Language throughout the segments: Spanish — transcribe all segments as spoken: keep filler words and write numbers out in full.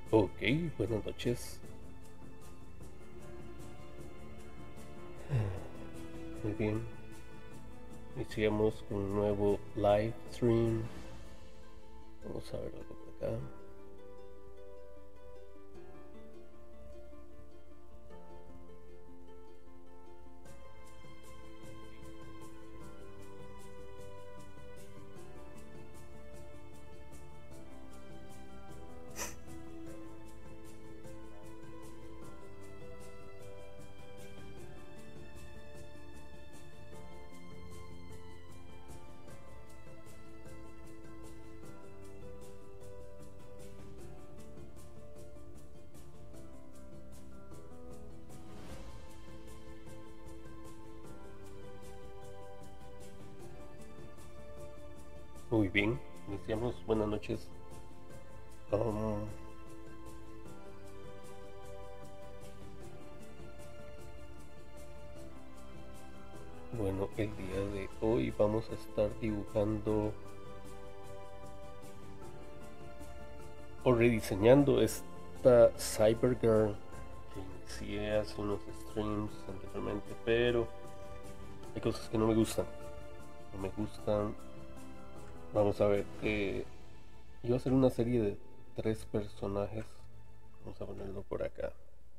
Ok, buenas noches. Muy bien. Iniciamos con un nuevo live stream. Vamos a ver algo por acá. Muy bien. Iniciamos. Buenas noches. Um, bueno, el día de hoy vamos a estar dibujando o rediseñando esta Cybergirl que inicié hace unos streams anteriormente, pero hay cosas que no me gustan. No me gustan. Vamos a ver. Eh, iba a ser una serie de tres personajes. Vamos a ponerlo por acá.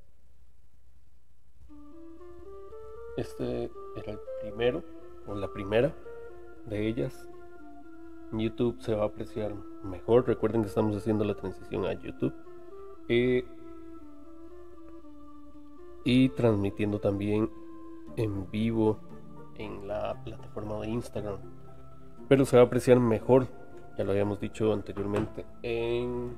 Este era el primero o la primera de ellas. En YouTube se va a apreciar mejor. Recuerden que estamos haciendo la transición a YouTube. Eh, y transmitiendo también en vivo en la plataforma de Instagram. Pero se va a apreciar mejor. Ya lo habíamos dicho anteriormente en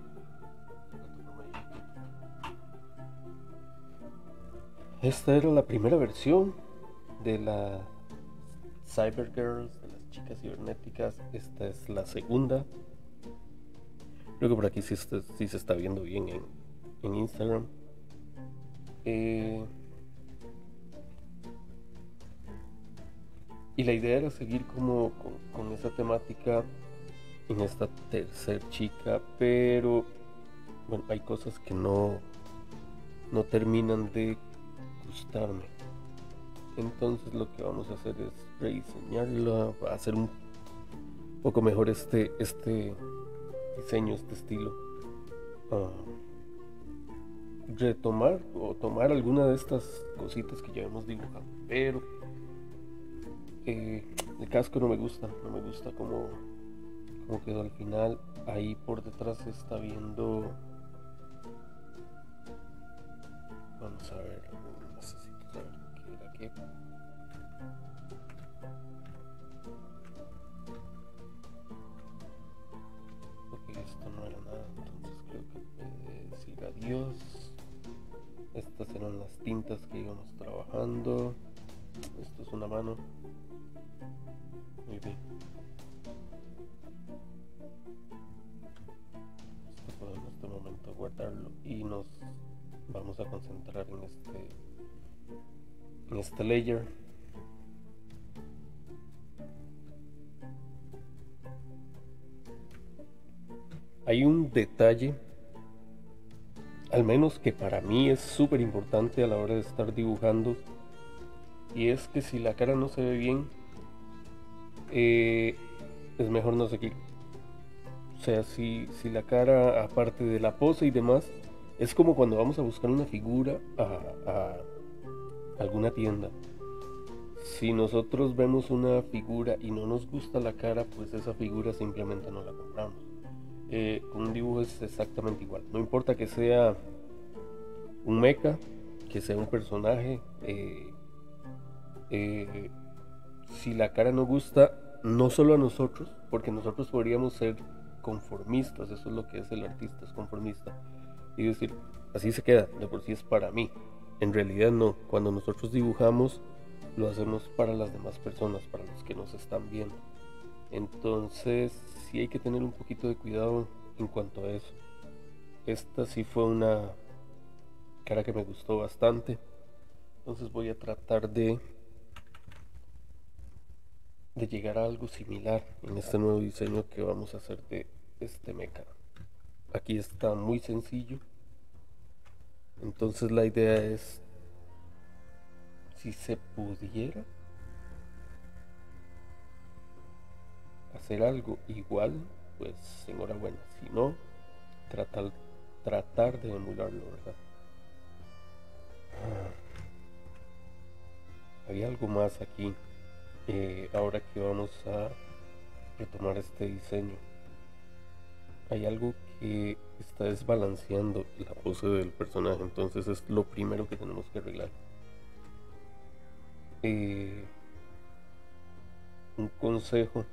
esta era la primera versión de la Cybergirls, de las chicas cibernéticas. Esta es la segunda. Creo que por aquí sí, está, sí se está viendo bien en, en Instagram. Eh, y la idea era seguir como con, con esa temática en esta tercer chica, pero bueno, hay cosas que no, no terminan de gustarme. Entonces lo que vamos a hacer es rediseñarla, hacer un poco mejor este, este diseño, este estilo. Uh, retomar o tomar alguna de estas cositas que ya hemos dibujado, pero eh, el casco no me gusta, no me gusta como, como quedó al final. Ahí por detrás se está viendo. Vamos a ver, necesito saber qué era qué. Ok, esto no era nada, entonces creo que puede decir adiós. Estas eran las tintas que íbamos trabajando. Esto es una mano. Muy bien. Esto puedo en este momento guardarlo y nos vamos a concentrar en este en este layer. Hay un detalle, al menos que para mí es súper importante a la hora de estar dibujando, y es que si la cara no se ve bien, eh, es mejor no seguir. O sea, si, si la cara, aparte de la pose y demás, es como cuando vamos a buscar una figura a, a alguna tienda. Si nosotros vemos una figura y no nos gusta la cara, pues esa figura simplemente no la compramos. Eh, con un dibujo es exactamente igual. No importa que sea un mecha, que sea un personaje, eh, eh, si la cara no gusta, no solo a nosotros, porque nosotros podríamos ser conformistas, eso es lo que es el artista, es conformista, y decir, así se queda, de por sí es para mí. En realidad no, cuando nosotros dibujamos, lo hacemos para las demás personas, para los que nos están viendo. Entonces sí hay que tener un poquito de cuidado en cuanto a eso. Esta sí fue una cara que me gustó bastante, entonces voy a tratar de de llegar a algo similar en este nuevo diseño que vamos a hacer de este mecha. Aquí está muy sencillo, Entonces la idea es, si se pudiera hacer algo igual, pues enhorabuena. Si no, tratar, tratar de emularlo, ¿verdad? Ah, había algo más aquí. Eh, ahora que vamos a retomar este diseño, hay algo que está desbalanceando la pose del personaje, entonces es lo primero que tenemos que arreglar. Eh, un consejo,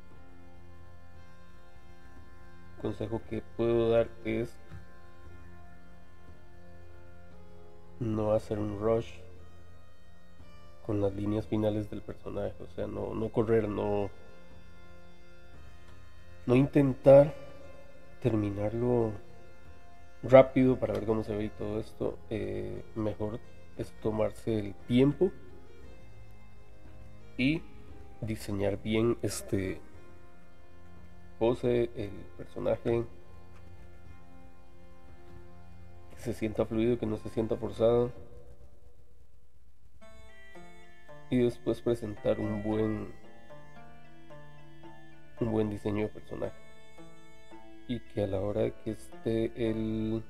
consejo que puedo dar es no hacer un rush con las líneas finales del personaje, o sea, no, no correr, no, no intentar terminarlo rápido para ver cómo se ve y todo esto. Eh, mejor es tomarse el tiempo y diseñar bien este pose, el personaje, que se sienta fluido, que no se sienta forzado, y después presentar un buen un buen diseño de personaje, y que a la hora de que esté el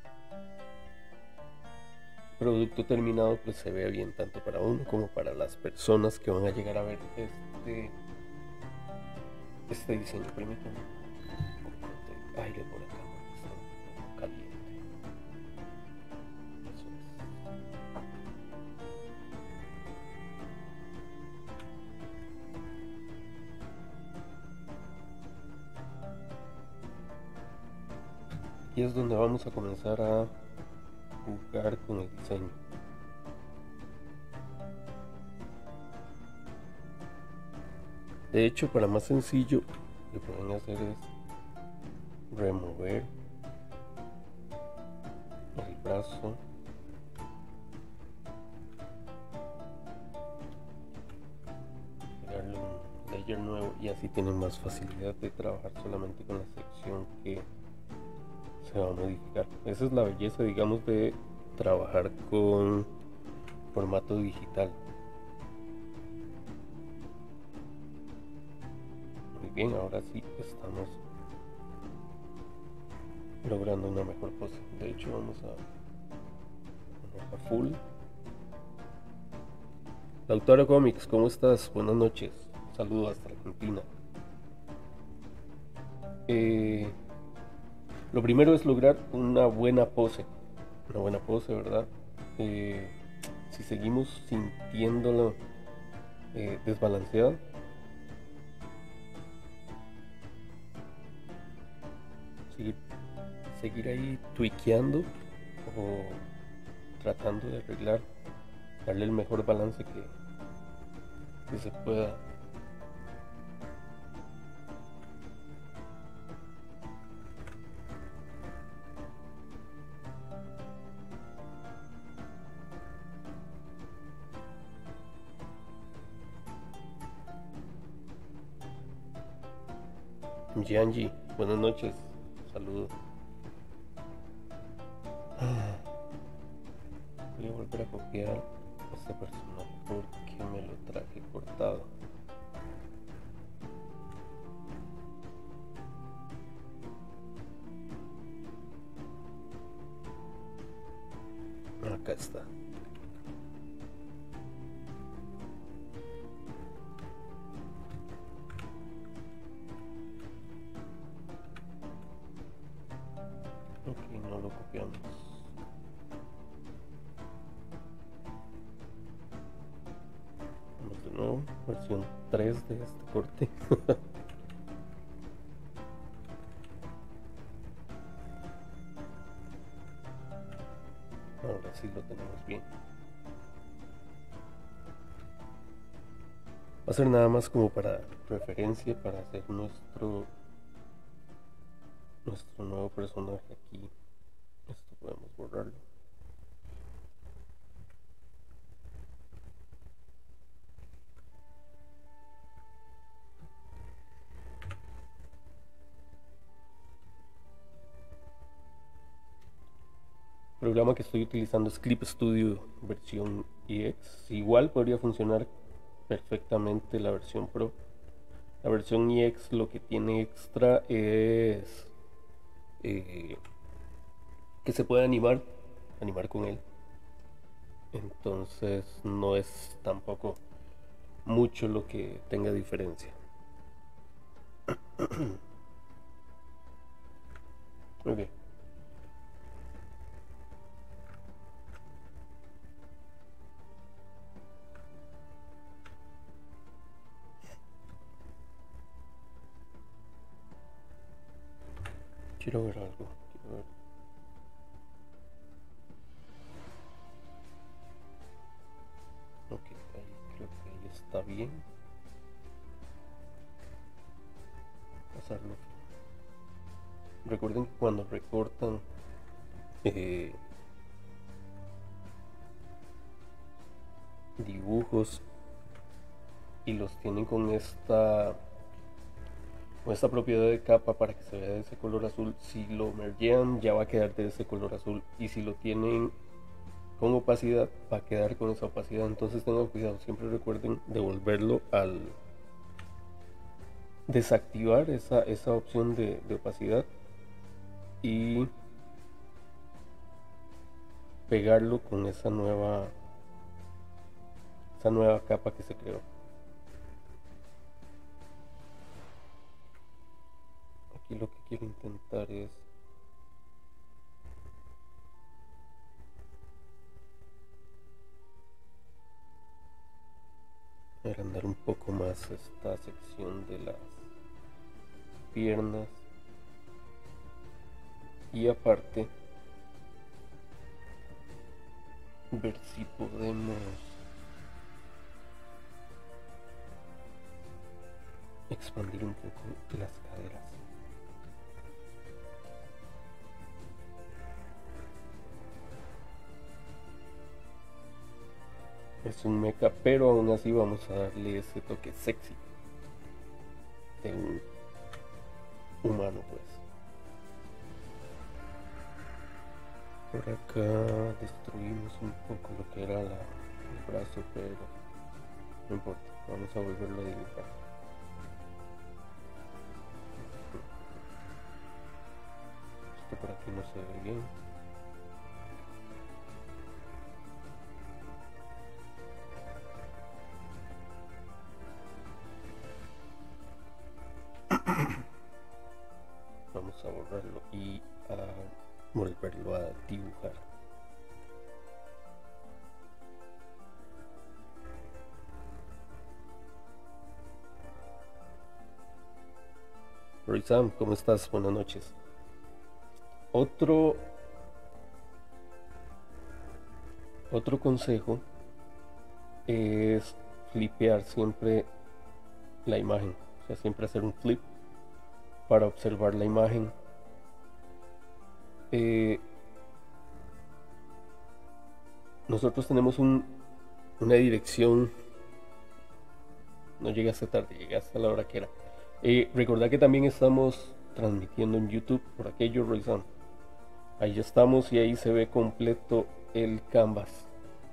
producto terminado pues se vea bien tanto para uno como para las personas que van a llegar a ver este este diseño. Permítanme un poco de aire por acá porque está un poco caliente. Eso es. Y es donde vamos a comenzar a jugar con el diseño. De hecho, para más sencillo, lo que pueden hacer es remover el brazo, darle un layer nuevo, y así tienen más facilidad de trabajar solamente con la sección que se va a modificar. Esa es la belleza, digamos, de trabajar con formato digital. Muy bien, ahora sí estamos logrando una mejor pose. De hecho, vamos a poner a full. Lautaro Comics, ¿cómo estás? Buenas noches. Saludos hasta Argentina. Eh, lo primero es lograr una buena pose. Una buena pose, ¿verdad? Eh, si seguimos sintiéndolo eh, desbalanceado, seguir, seguir ahí tweakeando o tratando de arreglar, darle el mejor balance que, que se pueda. Gianji, buenas noches, saludos. Voy a volver a copiar a este personaje porque me lo traje cortado. Acá está. Ok, no lo copiamos. Vamos de nuevo, versión tres de este corte. Ahora sí lo tenemos bien. Va a ser nada más como para referencia, para hacer nuestro nuestro nuevo personaje aquí. Esto podemos borrarlo. programa que estoy utilizando es Clip Studio versión E X. Igual podría funcionar perfectamente la versión Pro. La versión E X lo que tiene extra es eh, que se puede animar, animar con él. Entonces no es tampoco mucho lo que tenga diferencia. Ok. Quiero ver algo. Quiero ver. Ok, ahí creo que ahí está bien. Pasarlo. Recuerden que cuando recortan eh, dibujos y los tienen con esta con esta propiedad de capa para que se vea de ese color azul, si lo mergean ya va a quedar de ese color azul, y si lo tienen con opacidad va a quedar con esa opacidad. Entonces tengan cuidado, siempre recuerden devolverlo al desactivar esa, esa opción de, de opacidad y pegarlo con esa nueva esa nueva capa que se creó. Aquí lo que quiero intentar es agrandar un poco más esta sección de las piernas, y aparte ver si podemos expandir un poco las caderas. Es un mecha, pero aún así vamos a darle ese toque sexy de un humano, pues. Por acá destruimos un poco lo que era la, el brazo, pero no importa, vamos a volverlo a dibujar. Esto por aquí no se ve bien. Vamos a borrarlo y a volverlo a dibujar. Roy Sam, ¿cómo estás? Buenas noches. Otro otro consejo es flipear siempre la imagen, o sea, siempre hacer un flip para observar la imagen. Eh, nosotros tenemos un, una dirección, no llega hasta tarde, llega hasta la hora que era. Eh, recordad que también estamos transmitiendo en YouTube por aquello, Roysan. Ahí ya estamos y ahí se ve completo el canvas.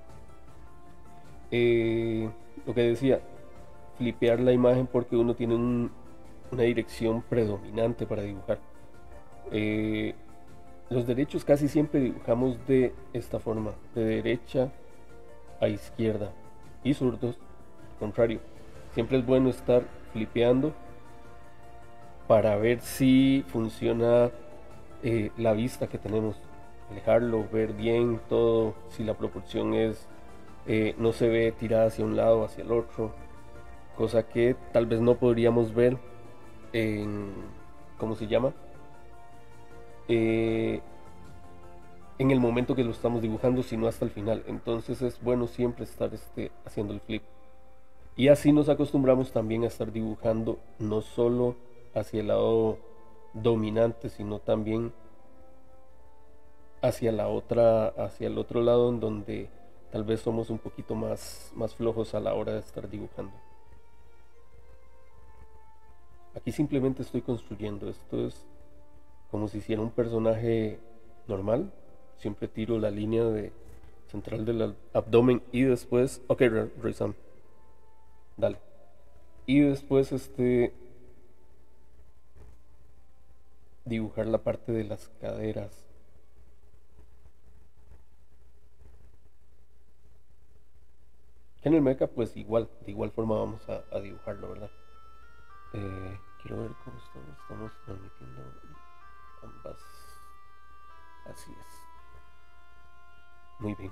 Eh, lo que decía, flipear la imagen porque uno tiene un, una dirección predominante para dibujar. Eh, los derechos casi siempre dibujamos de esta forma, de derecha a izquierda, y zurdos, al contrario. Siempre es bueno estar flipeando para ver si funciona eh, la vista que tenemos, alejarlo, ver bien todo, si la proporción es eh, no se ve tirada hacia un lado o hacia el otro, cosa que tal vez no podríamos ver en, ¿cómo se llama? Eh, en el momento que lo estamos dibujando, sino hasta el final. Entonces es bueno siempre estar este, haciendo el flip. Y así nos acostumbramos también a estar dibujando no solo hacia el lado dominante, sino también hacia la otra, hacia el otro lado, en donde tal vez somos un poquito más, más flojos a la hora de estar dibujando. Aquí simplemente estoy construyendo. Esto es como si hiciera un personaje normal, siempre tiro la línea de central del abdomen y después, ok, Rizam, dale. Y después este dibujar la parte de las caderas. En el mecha pues igual, de igual forma vamos a, a dibujarlo, ¿verdad? Eh, quiero ver cómo estamos, estamos transmitiendo ambas. Así es. Muy bien.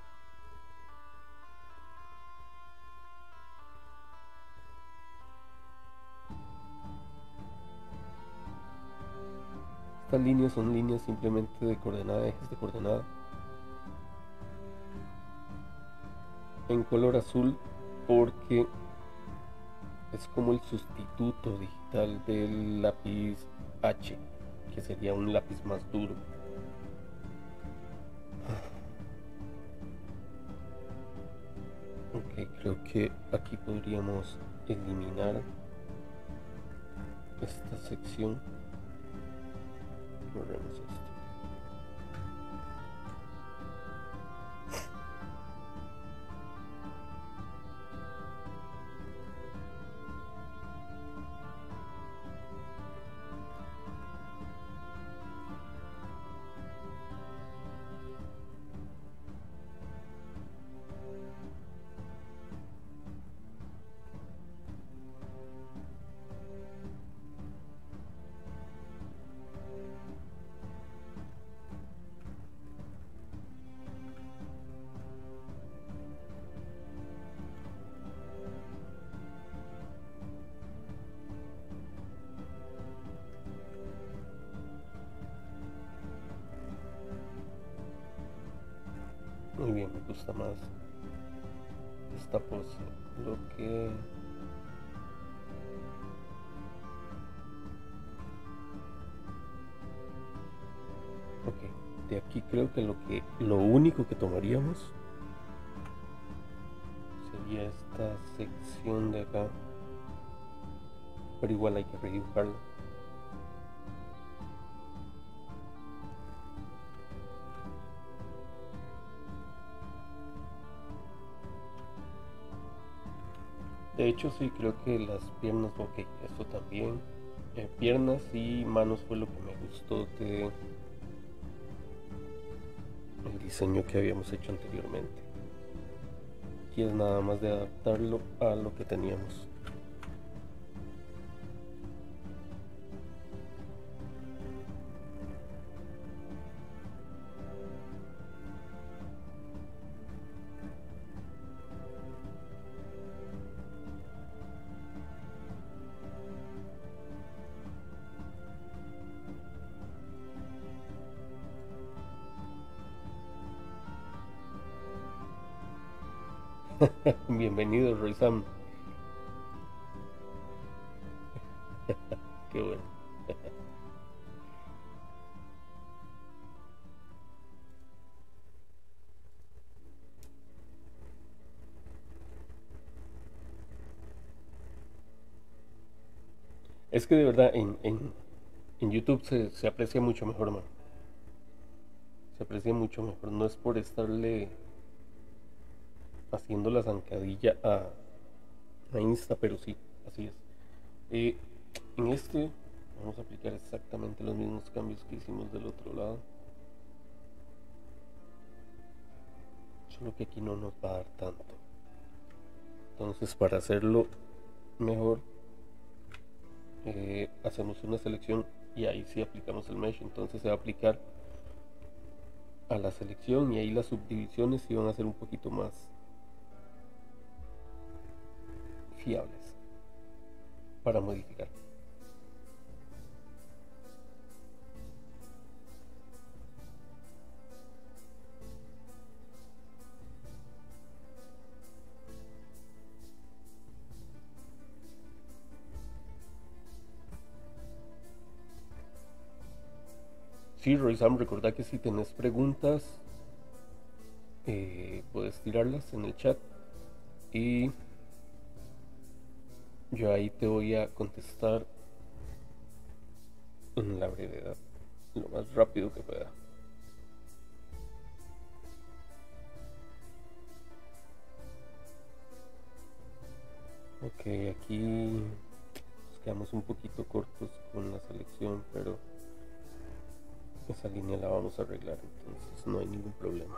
Estas líneas son líneas simplemente de coordenada, ejes de coordenada. En color azul porque es como el sustituto digital del lápiz H, que sería un lápiz más duro. Ok, creo que aquí podríamos eliminar esta sección. Borremos esto. Muy bien, me gusta más esta pose. Lo que ok, de aquí creo que lo que lo único que tomaríamos sería esta sección de acá, pero igual hay que redibujarlo. De hecho sí, creo que las piernas, ok, esto también, eh, piernas y manos fue lo que me gustó de el diseño que habíamos hecho anteriormente. Aquí es nada más de adaptarlo a lo que teníamos. Bienvenido, Roy Sam. Qué bueno. Es que de verdad en, en, en YouTube se, se aprecia mucho mejor, man. Se aprecia mucho mejor. No es por estarle haciendo la zancadilla a, a Insta, pero sí, así es. Eh, en este vamos a aplicar exactamente los mismos cambios que hicimos del otro lado. Solo que aquí no nos va a dar tanto. Entonces para hacerlo mejor, eh, hacemos una selección y ahí sí aplicamos el mesh. Entonces se va a aplicar a la selección y ahí las subdivisiones sí van a ser un poquito más fiables para modificar. Sí, Roysam, recordá que si tenés preguntas, eh, puedes tirarlas en el chat y yo ahí te voy a contestar en la brevedad, lo más rápido que pueda. Ok, aquí nos quedamos un poquito cortos con la selección, pero esa línea la vamos a arreglar, entonces no hay ningún problema.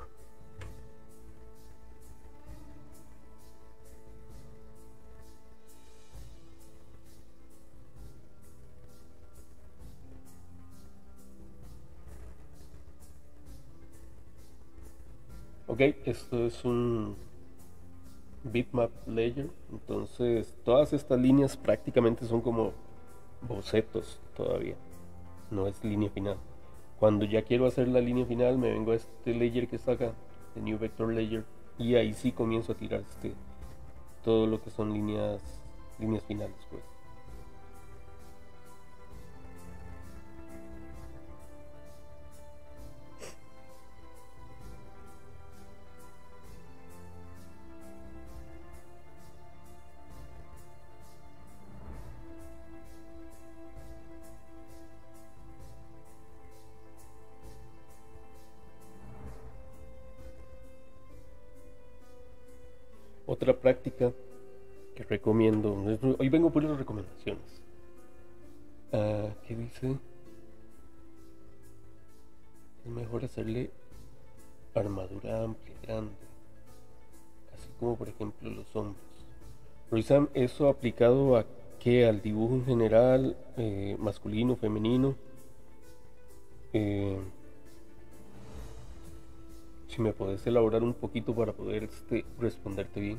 Ok, esto es un bitmap layer, entonces todas estas líneas prácticamente son como bocetos todavía, no es línea final. Cuando ya quiero hacer la línea final me vengo a este layer que está acá, de New Vector Layer, y ahí sí comienzo a tirar este, todo lo que son líneas, líneas finales pues. Otra práctica que recomiendo, hoy vengo por las recomendaciones. Uh, ¿Qué dice? Es mejor hacerle armadura amplia, grande, así como por ejemplo los hombros. Roisam, eso aplicado a qué, al dibujo en general, eh, masculino, femenino. Eh, si me podés elaborar un poquito para poder este, responderte bien.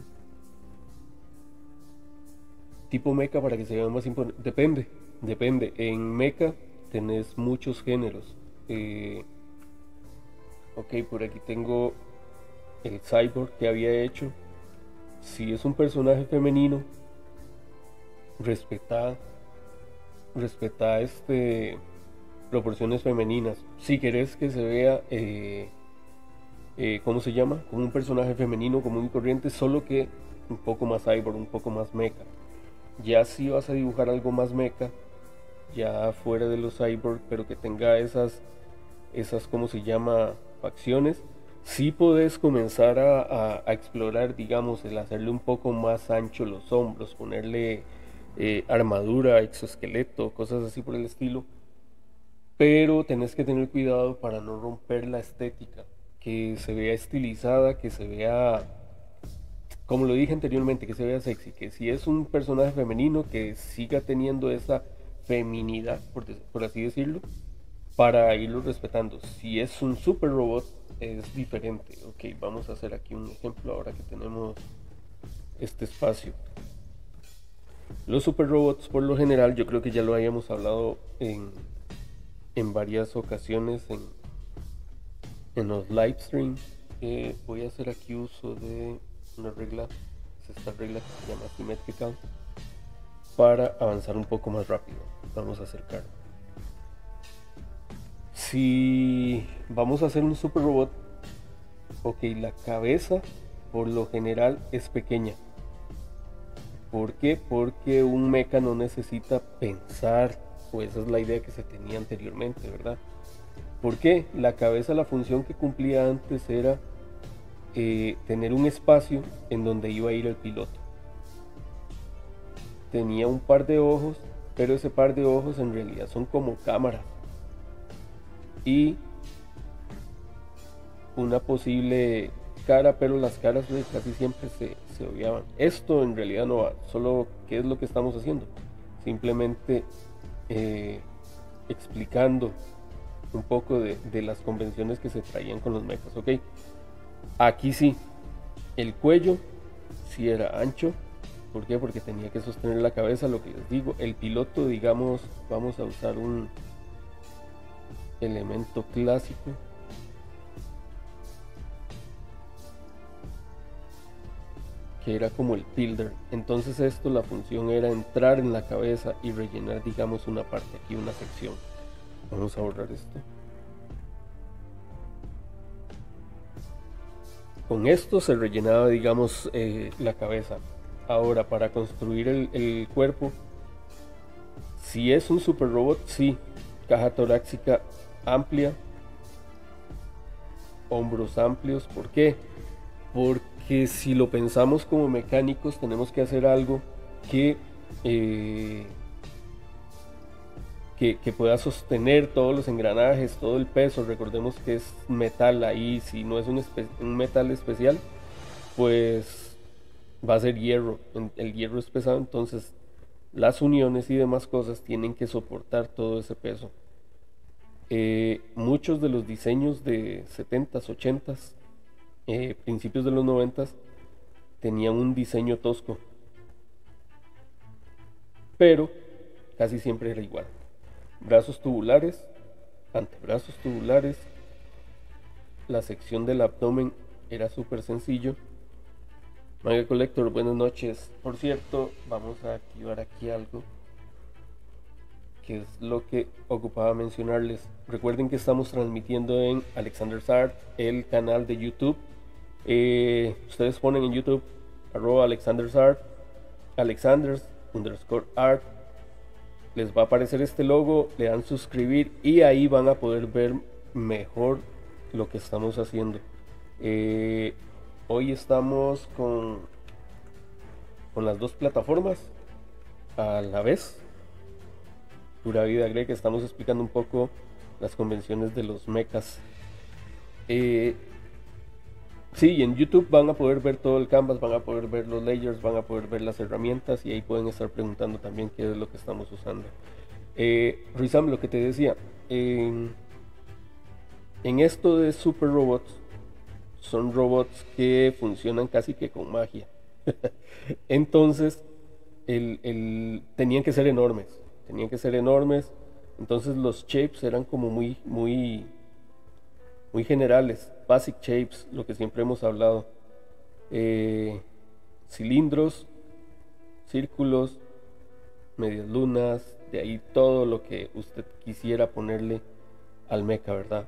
Tipo mecha para que se vea más importante. Depende, depende. En mecha tenés muchos géneros. Eh, ok, por aquí tengo el cyborg que había hecho. Si es un personaje femenino, respetá, respetá este, proporciones femeninas. Si querés que se vea, eh, eh, ¿cómo se llama? Como un personaje femenino común y corriente, solo que un poco más cyborg, un poco más mecha. Ya si vas a dibujar algo más mecha, ya fuera de los cyborg, pero que tenga esas, esas ¿cómo se llama? Facciones, sí podés comenzar a, a, a explorar, digamos, el hacerle un poco más ancho los hombros, ponerle eh, armadura, exoesqueleto, cosas así por el estilo, pero tenés que tener cuidado para no romper la estética, que se vea estilizada, que se vea, como lo dije anteriormente, que se vea sexy, que si es un personaje femenino, que siga teniendo esa feminidad, por, por así decirlo, para irlo respetando. Si es un super robot, es diferente. Ok, vamos a hacer aquí un ejemplo ahora que tenemos este espacio. Los super robots, por lo general, yo creo que ya lo habíamos hablado en, en varias ocasiones en, en los live streams. Eh, voy a hacer aquí uso de una regla, es esta regla que se llama Symmetrical, para avanzar un poco más rápido. Vamos a acercar. Si vamos a hacer un super robot, ok, la cabeza por lo general es pequeña. ¿Por qué? Porque un mecha no necesita pensar, o esa es la idea que se tenía anteriormente, ¿verdad? ¿Por qué? La cabeza, la función que cumplía antes era eh, tener un espacio en donde iba a ir el piloto. Tenía un par de ojos, pero ese par de ojos en realidad son como cámaras. Y una posible cara, pero las caras casi siempre se, se obviaban. Esto en realidad no va, solo qué es lo que estamos haciendo. Simplemente eh, explicando un poco de, de las convenciones que se traían con los mechas, ¿ok? Aquí sí, el cuello sí era ancho. ¿Por qué? Porque tenía que sostener la cabeza, lo que les digo. El piloto, digamos, vamos a usar un elemento clásico. Que era como el builder. Entonces esto, la función era entrar en la cabeza y rellenar, digamos, una parte aquí, una sección. Vamos a borrar esto. Con esto se rellenaba, digamos, eh, la cabeza. Ahora, para construir el, el cuerpo, si es un super robot, sí, caja torácica amplia, hombros amplios. ¿Por qué? Porque si lo pensamos como mecánicos, tenemos que hacer algo que, eh, que, que pueda sostener todos los engranajes, todo el peso. Recordemos que es metal ahí, si no es un, espe- un metal especial, pues va a ser hierro. El hierro es pesado, entonces las uniones y demás cosas tienen que soportar todo ese peso. Eh, muchos de los diseños de setentas, ochentas, eh, principios de los noventas tenían un diseño tosco, pero casi siempre era igual. Brazos tubulares, antebrazos tubulares, la sección del abdomen era súper sencillo. Manga Collector, buenas noches. Por cierto, vamos a activar aquí algo que es lo que ocupaba mencionarles. Recuerden que estamos transmitiendo en Alexander's Art, el canal de YouTube. Eh, ustedes ponen en YouTube arroba Alexander's Art, Alexander's underscore art, les va a aparecer este logo, le dan suscribir y ahí van a poder ver mejor lo que estamos haciendo. Eh, hoy estamos con, con las dos plataformas a la vez. Pura vida Greg, estamos explicando un poco las convenciones de los mechas. Eh, sí, en YouTube van a poder ver todo el canvas, van a poder ver los layers, van a poder ver las herramientas y ahí pueden estar preguntando también qué es lo que estamos usando. Eh, Rizam, lo que te decía, en, en esto de super robots, son robots que funcionan casi que con magia. Entonces, el, el, tenían que ser enormes, tenían que ser enormes. Entonces los shapes eran como muy, muy, muy generales, basic shapes, lo que siempre hemos hablado. Eh, cilindros, círculos, medias lunas, de ahí todo lo que usted quisiera ponerle al mecha, ¿verdad?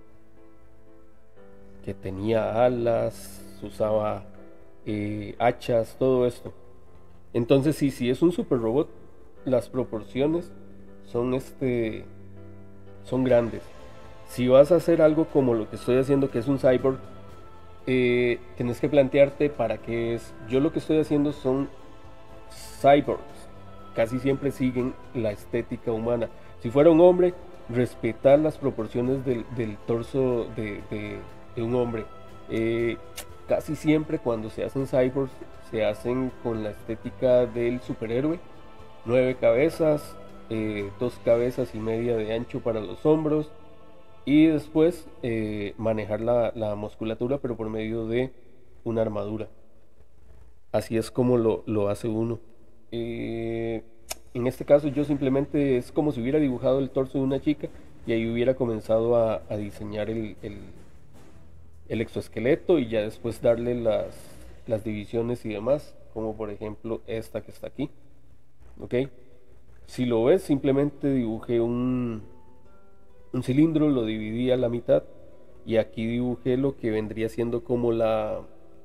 Que tenía alas, usaba eh, hachas, todo esto. Entonces sí, si es un super robot, las proporciones son este son grandes. Si vas a hacer algo como lo que estoy haciendo, que es un cyborg, eh, tienes que plantearte para qué es. Yo lo que estoy haciendo son cyborgs. Casi siempre siguen la estética humana. Si fuera un hombre, respetar las proporciones del, del torso de, de, de, un hombre. Eh, casi siempre cuando se hacen cyborgs, se hacen con la estética del superhéroe. Nueve cabezas, eh, dos cabezas y media de ancho para los hombros. Y después eh, manejar la, la musculatura, pero por medio de una armadura. Así es como lo, lo hace uno. Eh, en este caso yo simplemente es como si hubiera dibujado el torso de una chica y ahí hubiera comenzado a, a diseñar el, el, el exoesqueleto y ya después darle las, las divisiones y demás, como por ejemplo esta que está aquí. ¿Ok? Si lo ves, simplemente dibujé un, un cilindro, lo dividí a la mitad y aquí dibujé lo que vendría siendo como la,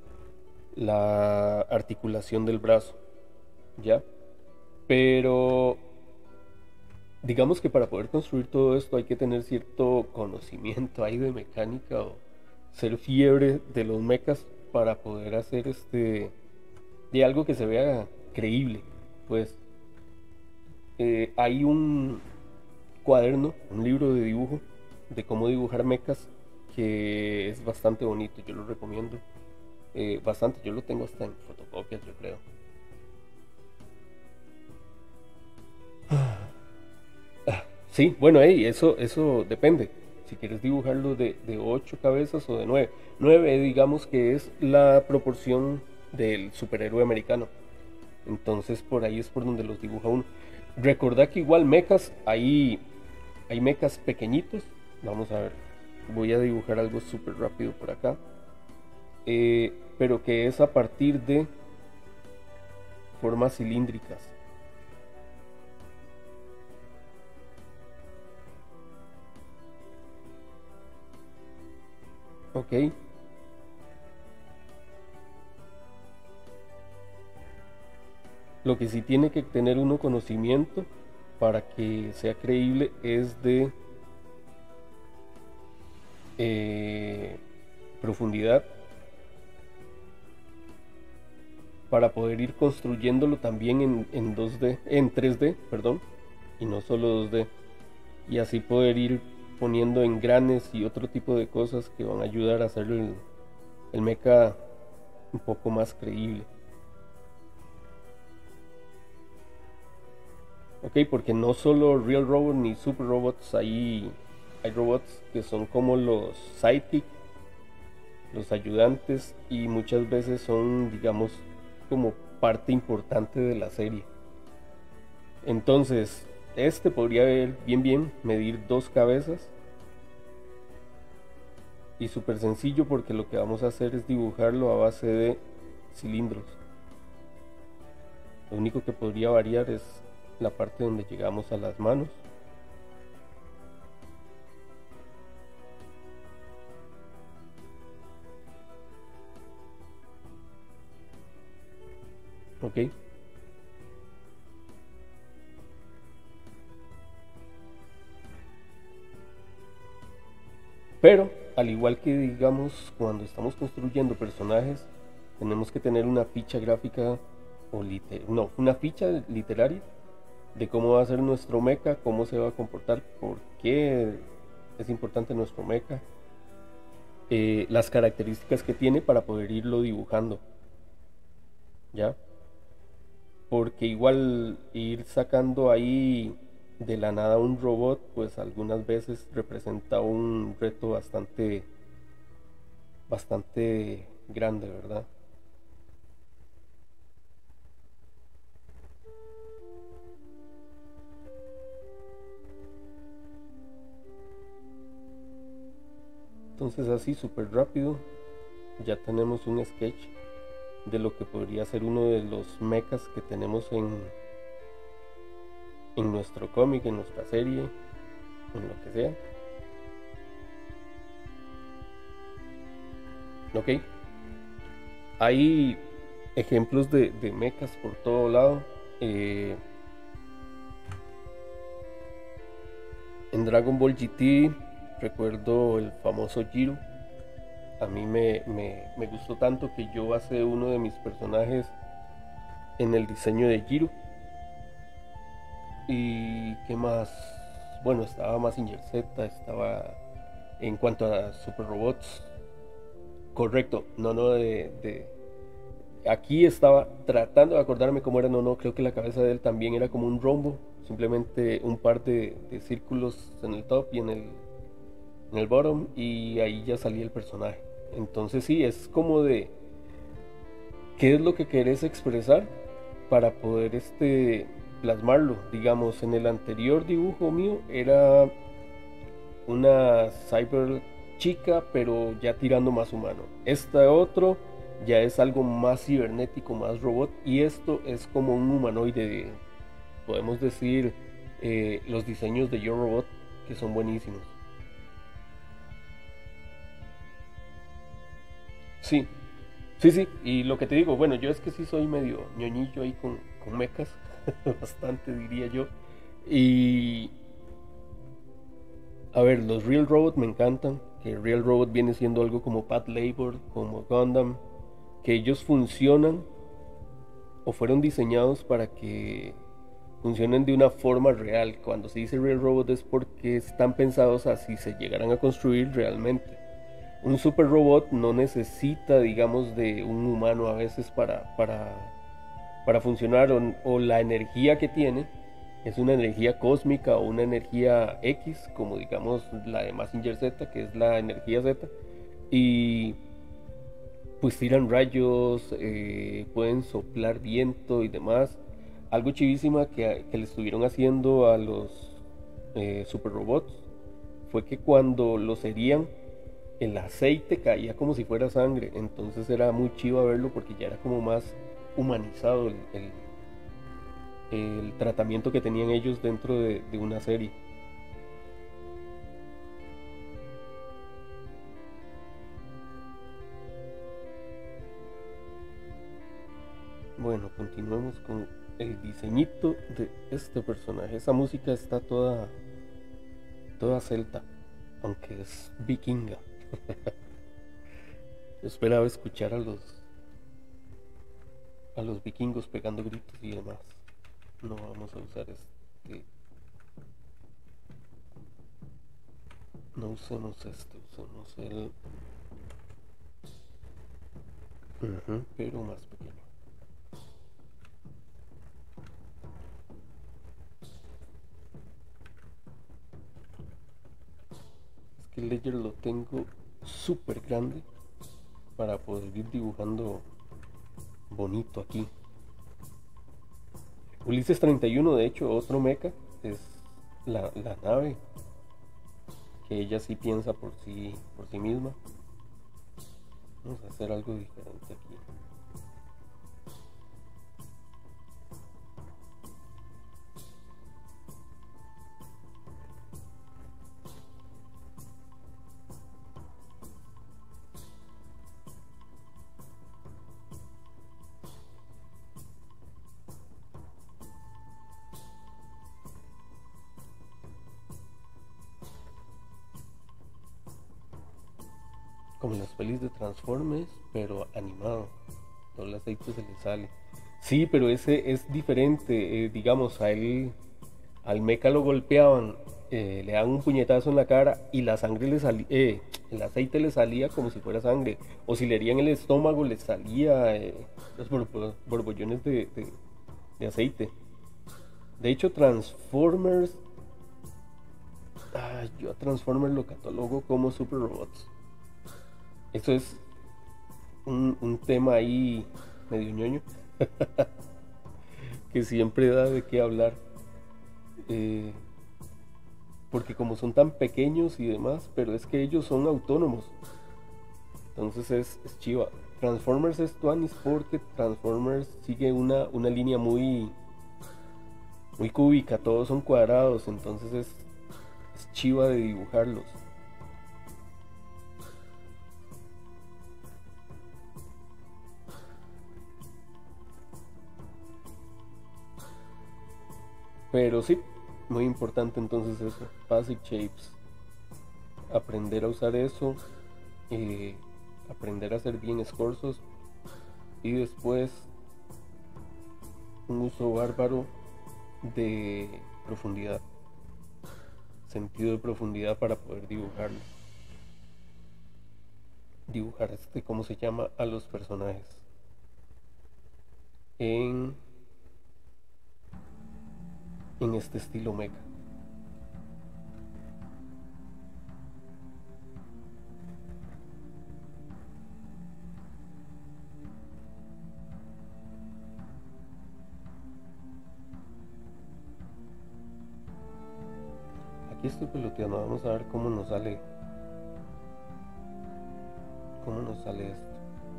la articulación del brazo. ¿Ya? Pero digamos que para poder construir todo esto hay que tener cierto conocimiento ahí de mecánica o ser fiebre de los mechas para poder hacer este de algo que se vea creíble. Pues eh, hay un cuaderno, un libro de dibujo de cómo dibujar mechas que es bastante bonito, yo lo recomiendo eh, bastante, yo lo tengo hasta en fotocopias, yo creo. Sí, bueno, hey, eso, eso depende. Si quieres dibujarlo de, de ocho cabezas o de nueve. Nueve, digamos que es la proporción del superhéroe americano. Entonces por ahí es por donde los dibuja uno. Recordá que igual mechas, hay, hay mechas pequeñitos. Vamos a ver, voy a dibujar algo súper rápido por acá. Eh, pero que es a partir de formas cilíndricas. Ok. Lo que sí tiene que tener uno conocimiento para que sea creíble es de eh, profundidad para poder ir construyéndolo también en, en dos D, en tres D, perdón, y no solo dos D, y así poder ir poniendo engranes y otro tipo de cosas que van a ayudar a hacer el, el mecha un poco más creíble. Ok, porque no solo Real Robot ni Super Robots, hay, hay robots que son como los sidekick, los ayudantes, y muchas veces son, digamos, como parte importante de la serie. Entonces, este podría ver bien bien, medir dos cabezas, y súper sencillo porque lo que vamos a hacer es dibujarlo a base de cilindros. Lo único que podría variar es la parte donde llegamos a las manos. Ok. Pero, al igual que digamos cuando estamos construyendo personajes, tenemos que tener una ficha gráfica o liter no, una ficha literaria de cómo va a ser nuestro mecha, cómo se va a comportar, por qué es importante nuestro mecha, eh, las características que tiene para poder irlo dibujando, ¿ya? Porque igual ir sacando ahí de la nada un robot, pues algunas veces representa un reto bastante, bastante grande, ¿verdad? Entonces así súper rápido ya tenemos un sketch de lo que podría ser uno de los mechas que tenemos en, en nuestro cómic, en nuestra serie, en lo que sea. Ok, hay ejemplos de, de mechas por todo lado. Eh, en Dragon Ball G T recuerdo el famoso Giro. A mí me, me, me gustó tanto que yo basé uno de mis personajes en el diseño de Giro. ¿Y qué más? Bueno, estaba Mazinger Z, estaba en cuanto a Super Robots. Correcto, no, no, de, de- aquí estaba tratando de acordarme cómo era, no, no, creo que la cabeza de él también era como un rombo, simplemente un par de, de círculos en el top y en el, en el bottom, y ahí ya salía el personaje. Entonces sí, es como de qué es lo que querés expresar para poder este plasmarlo. Digamos, en el anterior dibujo mío era una cyber chica, pero ya tirando más humano. Este otro ya es algo más cibernético, más robot, y esto es como un humanoide, podemos decir, eh, los diseños de Yo Robot, que son buenísimos. Sí, sí, sí, y lo que te digo, bueno, yo es que sí soy medio ñoñillo ahí con, con mechas, bastante diría yo. Y a ver, los Real Robot me encantan, que Real Robot viene siendo algo como Pat Labor, como Gundam, que ellos funcionan o fueron diseñados para que funcionen de una forma real. Cuando se dice Real Robot es porque están pensados así se llegarán a construir realmente. Un super robot no necesita, digamos, de un humano a veces para, para, para funcionar, o, o la energía que tiene es una energía cósmica o una energía X, como digamos la de Mazinger Z, que es la energía Z, y pues tiran rayos, eh, pueden soplar viento y demás. Algo chivísima que, que le estuvieron haciendo a los eh, super robots fue que cuando los herían, el aceite caía como si fuera sangre. Entonces era muy chivo verlo porque ya era como más humanizado el, el, el tratamiento que tenían ellos dentro de, de una serie. Bueno, continuemos con el diseñito de este personaje. Esa música está toda, toda celta, aunque es vikinga. Yo esperaba escuchar a los, a los vikingos pegando gritos y demás. No vamos a usar este. No usemos este, usemos el. Uh-huh, pero más pequeño. Es que el Ledger lo tengo súper grande para poder ir dibujando bonito aquí. Ulises treinta y uno, de hecho, otro mecha, es la, la nave, que ella sí piensa por sí, por sí misma. Vamos a hacer algo diferente aquí. Como las pelis de Transformers, pero animado. Todo el aceite se le sale. Sí, pero ese es diferente. Eh, digamos, a él, al mecha lo golpeaban, eh, le daban un puñetazo en la cara y la sangre le salía, eh, el aceite le salía como si fuera sangre. O si le herían el estómago, le salía eh, los borbo- borbollones de, de, de aceite. De hecho, Transformers. Ah, yo a Transformers lo catalogo como Super Robots. Eso es un, un tema ahí medio ñoño que siempre da de qué hablar, eh, porque como son tan pequeños y demás, pero es que ellos son autónomos, entonces es, es chiva. Transformers es tuanis porque Transformers sigue una, una línea muy muy cúbica, todos son cuadrados, entonces es, es chiva de dibujarlos. Pero sí, muy importante entonces eso, Basic Shapes. Aprender a usar eso, eh, aprender a hacer bien escorzos y después un uso bárbaro de profundidad, sentido de profundidad para poder dibujarlo. Dibujar este, ¿cómo se llama? A los personajes. En en este estilo mecha. Aquí estoy peloteando, vamos a ver cómo nos sale. ¿Cómo nos sale esto?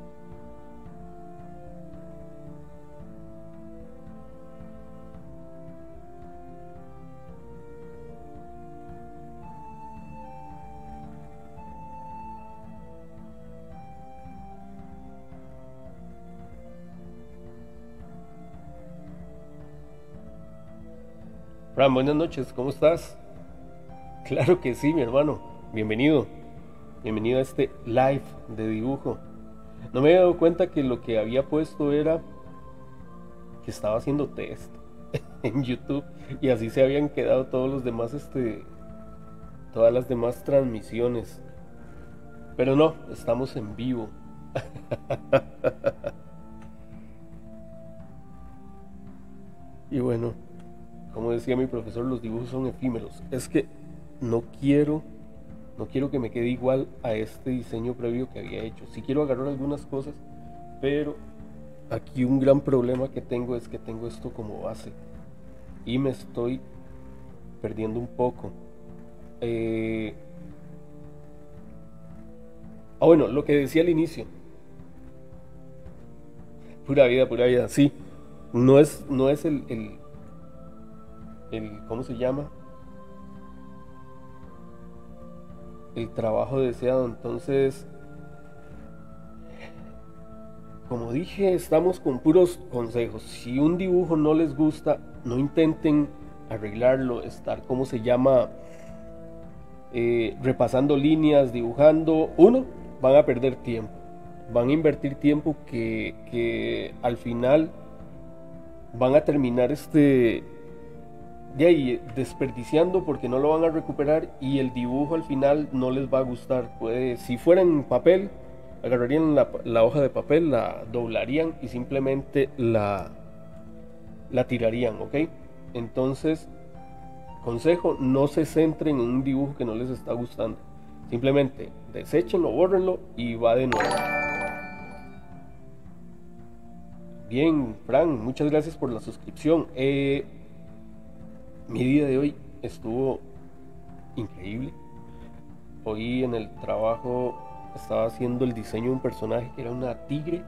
Fran, buenas noches, ¿cómo estás? Claro que sí, mi hermano. Bienvenido. Bienvenido a este live de dibujo. No me había dado cuenta que lo que había puesto era que estaba haciendo test en YouTube y así se habían quedado todos los demás, este, todas las demás transmisiones. Pero no, estamos en vivo. Y bueno, como decía mi profesor, los dibujos son efímeros. Es que no quiero, no quiero que me quede igual a este diseño previo que había hecho. Sí quiero agarrar algunas cosas, pero aquí un gran problema que tengo es que tengo esto como base y me estoy perdiendo un poco. Eh... Ah, bueno, lo que decía al inicio. Pura vida, pura vida, sí. No es, no es el, el, el, ¿cómo se llama? El trabajo deseado. Entonces, como dije, estamos con puros consejos. Si un dibujo no les gusta, no intenten arreglarlo, estar, ¿cómo se llama? Eh, repasando líneas, dibujando. Uno, van a perder tiempo. van a invertir tiempo que, que al final van a terminar este de ahí desperdiciando porque no lo van a recuperar y el dibujo al final no les va a gustar. Puede, si fuera en papel, agarrarían la, la hoja de papel, la doblarían y simplemente la, la tirarían, ¿ok? Entonces, consejo, no se centren en un dibujo que no les está gustando. Simplemente deséchenlo, bórrenlo y va de nuevo. Bien, Fran, muchas gracias por la suscripción. Eh, mi día de hoy estuvo increíble. Hoy en el trabajo estaba haciendo el diseño de un personaje que era una tigre,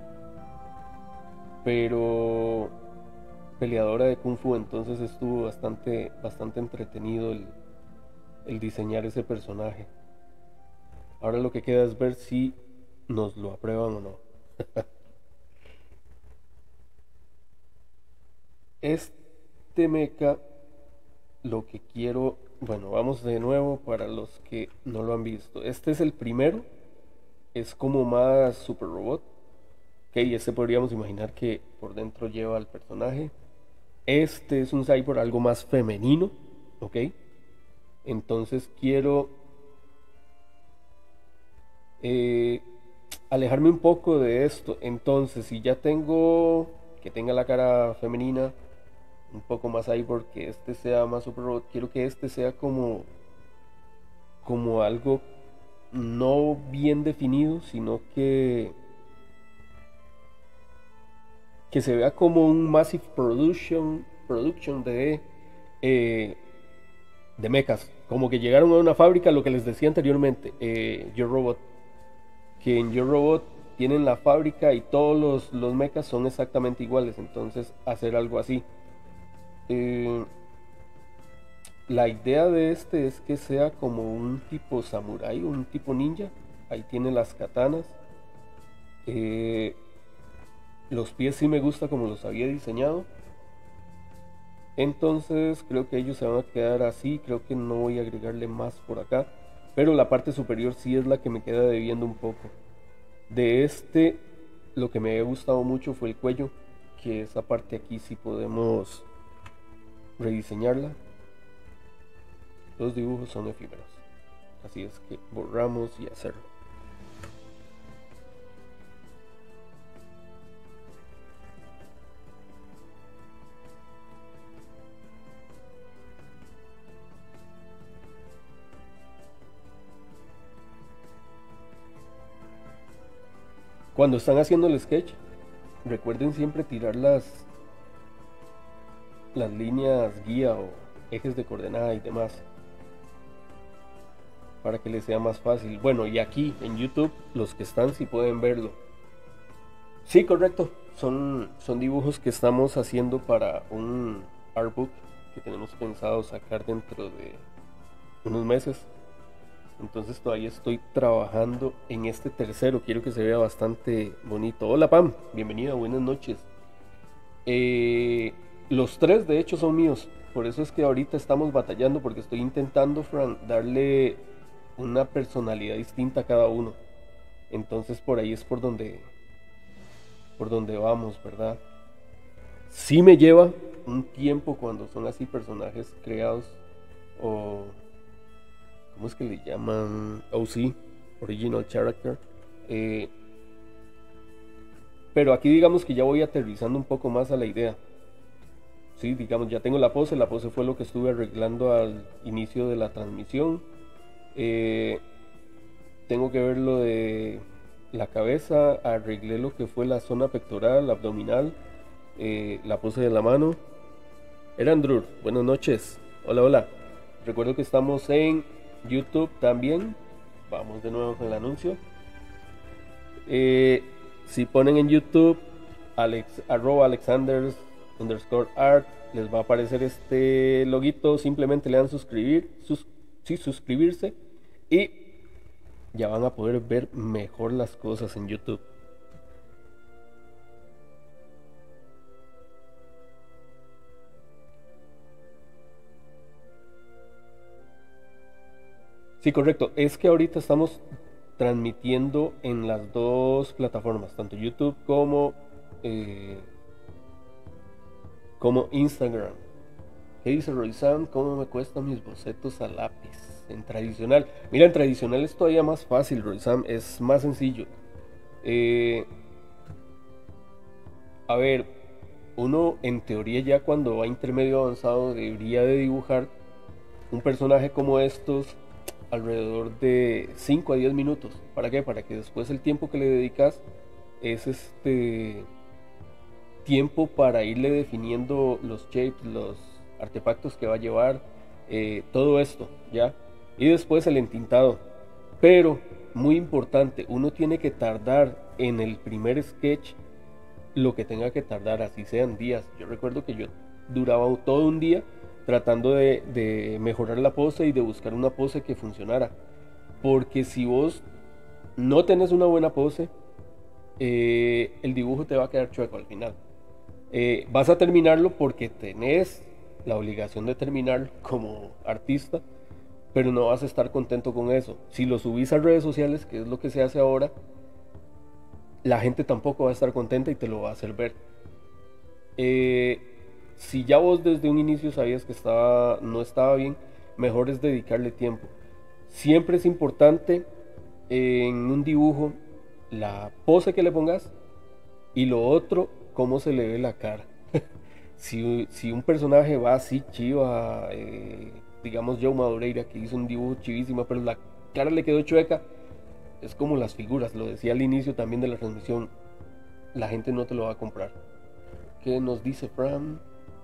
pero peleadora de Kung Fu, entonces estuvo bastante, bastante entretenido el, el diseñar ese personaje. Ahora lo que queda es ver si nos lo aprueban o no. Este mecha, lo que quiero, bueno, vamos de nuevo para los que no lo han visto. Este es el primero, es como más super robot. Ok, este podríamos imaginar que por dentro lleva al personaje. Este es un cyborg algo más femenino, ok. Entonces quiero eh, alejarme un poco de esto. Entonces, si ya tengo que tenga la cara femenina, un poco más cyborg, que este sea más super robot, quiero que este sea como como algo no bien definido, sino que que se vea como un massive production production de eh, de mechas, como que llegaron a una fábrica, lo que les decía anteriormente, eh, Yo Robot, que en Yo Robot tienen la fábrica y todos los, los mechas son exactamente iguales, entonces hacer algo así. Eh, la idea de este es que sea como un tipo samurai, un tipo ninja. Ahí tiene las katanas. Eh, los pies sí me gusta como los había diseñado. Entonces creo que ellos se van a quedar así. Creo que no voy a agregarle más por acá. Pero la parte superior sí es la que me queda debiendo un poco. De este, lo que me ha gustado mucho fue el cuello. Que esa parte aquí sí podemos rediseñarla. Los dibujos son efímeros. Así es que borramos y hacerlo. Cuando están haciendo el sketch, recuerden siempre tirar las, las líneas guía o ejes de coordenada y demás para que les sea más fácil. Bueno, y aquí en YouTube, los que están sí pueden verlo. Sí, correcto. Son, son dibujos que estamos haciendo para un artbook que tenemos pensado sacar dentro de unos meses. Entonces todavía estoy trabajando en este tercero. Quiero que se vea bastante bonito. Hola Pam, bienvenida, buenas noches. Eh, los tres de hecho son míos. Por eso es que ahorita estamos batallando porque estoy intentando, Fran, darle una personalidad distinta a cada uno. Entonces por ahí es por donde por donde vamos, ¿verdad? Sí me lleva un tiempo cuando son así personajes creados o ¿cómo es que le llaman? O C, Original Character. Eh, pero aquí digamos que ya voy aterrizando un poco más a la idea. Sí, digamos, ya tengo la pose. La pose fue lo que estuve arreglando al inicio de la transmisión. Eh, tengo que ver lo de la cabeza. Arreglé lo que fue la zona pectoral, abdominal, eh, la pose de la mano. Erandrur, buenas noches. Hola, hola. Recuerdo que estamos en YouTube también. Vamos de nuevo con el anuncio. Eh, si ponen en YouTube Alex, arroba Alexanders underscore art, les va a aparecer este loguito. Simplemente le dan suscribir, sus, sí, suscribirse y ya van a poder ver mejor las cosas en YouTube. Sí, correcto. Es que ahorita estamos transmitiendo en las dos plataformas, tanto YouTube como, eh, como Instagram. ¿Qué dice Roysam? ¿Cómo me cuestan mis bocetos a lápiz? En tradicional. Mira, en tradicional es todavía más fácil, Roysam. Es más sencillo. Eh, a ver, uno en teoría ya cuando va a intermedio avanzado debería de dibujar un personaje como estos alrededor de cinco a diez minutos. ¿Para qué? Para que después el tiempo que le dedicas es este tiempo para irle definiendo los shapes, los artefactos que va a llevar, eh, todo esto, ¿ya? Y después el entintado. Pero, muy importante, uno tiene que tardar en el primer sketch lo que tenga que tardar, así sean días. Yo recuerdo que yo duraba todo un día tratando de, de mejorar la pose y de buscar una pose que funcionara. Porque si vos no tenés una buena pose, eh, el dibujo te va a quedar chueco al final. Eh, vas a terminarlo porque tenés la obligación de terminarlo como artista, pero no vas a estar contento con eso. Si lo subís a redes sociales, que es lo que se hace ahora, la gente tampoco va a estar contenta y te lo va a hacer ver. Eh, si ya vos desde un inicio sabías que estaba, no estaba bien, mejor es dedicarle tiempo. Siempre es importante en un dibujo la pose que le pongas y lo otro, cómo se le ve la cara. si, si un personaje va así chiva, eh, digamos Joe Madureira que hizo un dibujo chivísimo, pero la cara le quedó chueca, es como las figuras, lo decía al inicio también de la transmisión, la gente no te lo va a comprar. ¿Qué nos dice Fran?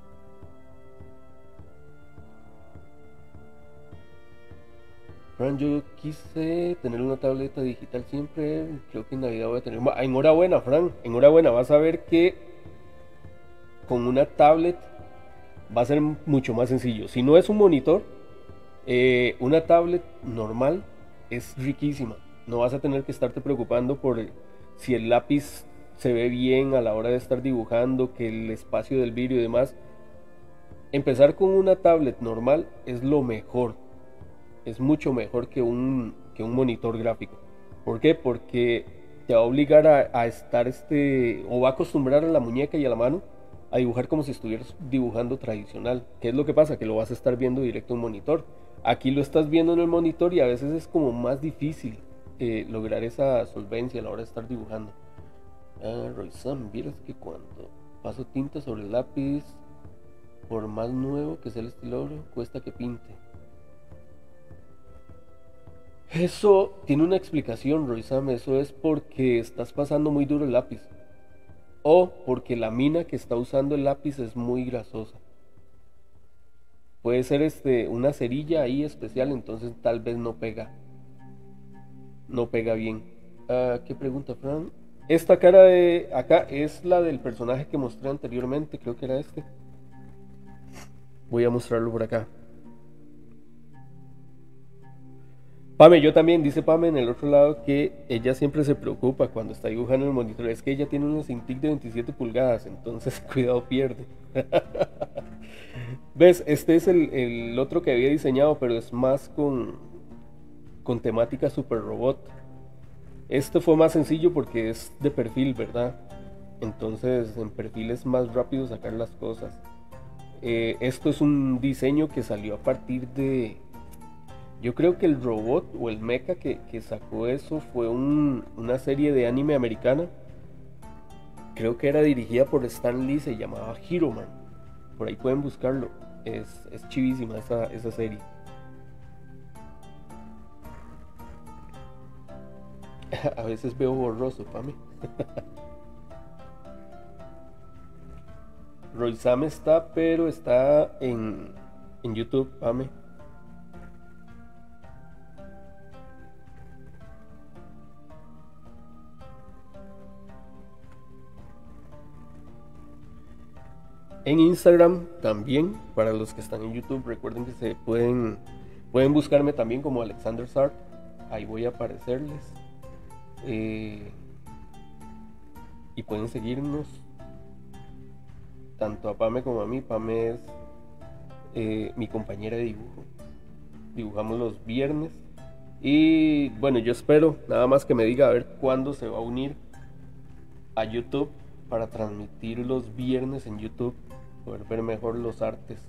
Fran, yo quise tener una tableta digital siempre, creo que en Navidad voy a tener. Enhorabuena, Fran, enhorabuena, vas a ver que con una tablet va a ser mucho más sencillo. Si no es un monitor, eh, una tablet normal es riquísima. No vas a tener que estarte preocupando por si el lápiz se ve bien a la hora de estar dibujando, que el espacio del vidrio y demás. Empezar con una tablet normal es lo mejor. Es mucho mejor que un, que un monitor gráfico. ¿Por qué? Porque te va a obligar a, a estar este, o va a acostumbrar a la muñeca y a la mano a dibujar como si estuvieras dibujando tradicional. ¿Qué es lo que pasa? Que lo vas a estar viendo directo en un monitor. Aquí lo estás viendo en el monitor y a veces es como más difícil eh, lograr esa solvencia a la hora de estar dibujando. Ah, Roysam, vieras que cuando paso tinta sobre el lápiz, por más nuevo que sea el estilogro, cuesta que pinte. Eso tiene una explicación, Roysam. Eso es porque estás pasando muy duro el lápiz. O porque la mina que está usando el lápiz es muy grasosa. Puede ser este, una cerilla ahí especial, entonces tal vez no pega. No pega bien. Uh, ¿Qué pregunta, Fran? Esta cara de acá es la del personaje que mostré anteriormente, creo que era este. Voy a mostrarlo por acá. Pame, yo también, dice Pame en el otro lado que ella siempre se preocupa cuando está dibujando en el monitor. Es que ella tiene una Cintiq de veintisiete pulgadas, entonces cuidado, pierde. ¿Ves? Este es el, el otro que había diseñado, pero es más con, con temática super robot. Este fue más sencillo porque es de perfil, ¿verdad? Entonces en perfil es más rápido sacar las cosas. Eh, esto es un diseño que salió a partir de... Yo creo que el robot o el mecha que, que sacó eso fue un, una serie de anime americana. Creo que era dirigida por Stan Lee, se llamaba Hero Man. Por ahí pueden buscarlo. Es, es chivísima esa, esa serie. A veces veo borroso, Pame. Roysam está, pero está en, en YouTube, Pame. En Instagram también, para los que están en YouTube, recuerden que se pueden, pueden buscarme también como Alexander Sart. Ahí voy a aparecerles. Eh, y pueden seguirnos tanto a Pame como a mí. Pame es eh, mi compañera de dibujo. Dibujamos los viernes Y bueno, yo espero nada más que me diga a ver cuándo se va a unir a YouTube para transmitir los viernes en YouTube, poder ver mejor los artes.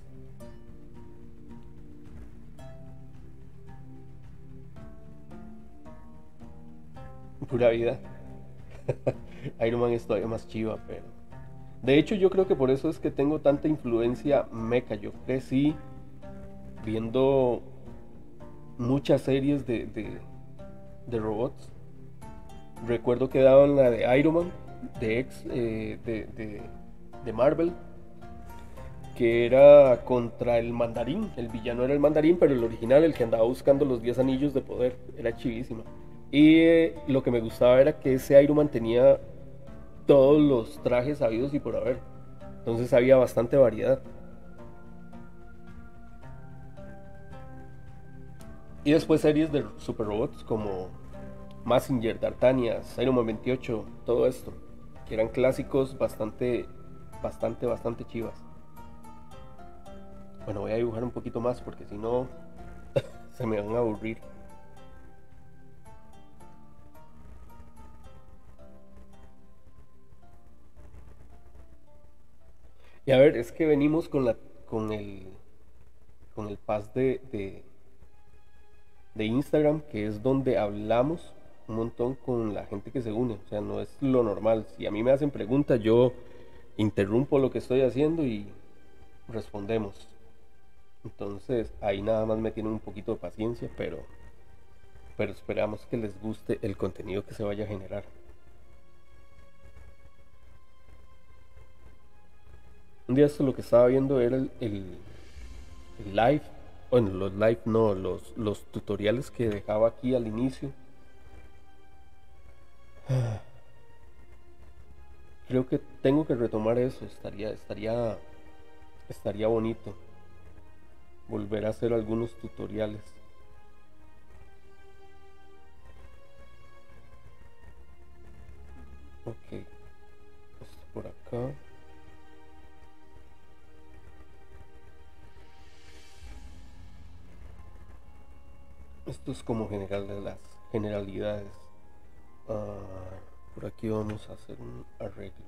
Pura vida. Iron Man es todavía más chiva, pero... De hecho, yo creo que por eso es que tengo tanta influencia mecha. Yo crecí viendo muchas series de, de, de robots. Recuerdo que daban la de Iron Man, de, ex, eh, de, de, de Marvel, que era contra el mandarín. El villano era el mandarín, pero el original, el que andaba buscando los diez anillos de poder, era chivísima. Y eh, lo que me gustaba era que ese Iron Man tenía todos los trajes habidos y por haber. Entonces había bastante variedad. Y después series de super robots como Mazinger, D'Artagnan, Iron Man veintiocho, todo esto, que eran clásicos bastante, bastante, bastante chivas. Bueno, voy a dibujar un poquito más porque si no se me van a aburrir. Y a ver, es que venimos con la con el con el pass de, de, de Instagram, que es donde hablamos un montón con la gente que se une. O sea, no es lo normal. Si a mí me hacen preguntas, yo interrumpo lo que estoy haciendo y respondemos. Entonces, ahí nada más me tienen un poquito de paciencia, pero, pero esperamos que les guste el contenido que se vaya a generar. Un día esto lo que estaba viendo era el, el, el live, bueno, los live no, los, los tutoriales que dejaba aquí al inicio. Creo que tengo que retomar eso, estaría, estaría, estaría bonito volver a hacer algunos tutoriales. Ok, esto por acá. Esto es como general de las generalidades. Ah, por aquí vamos a hacer un arreglo.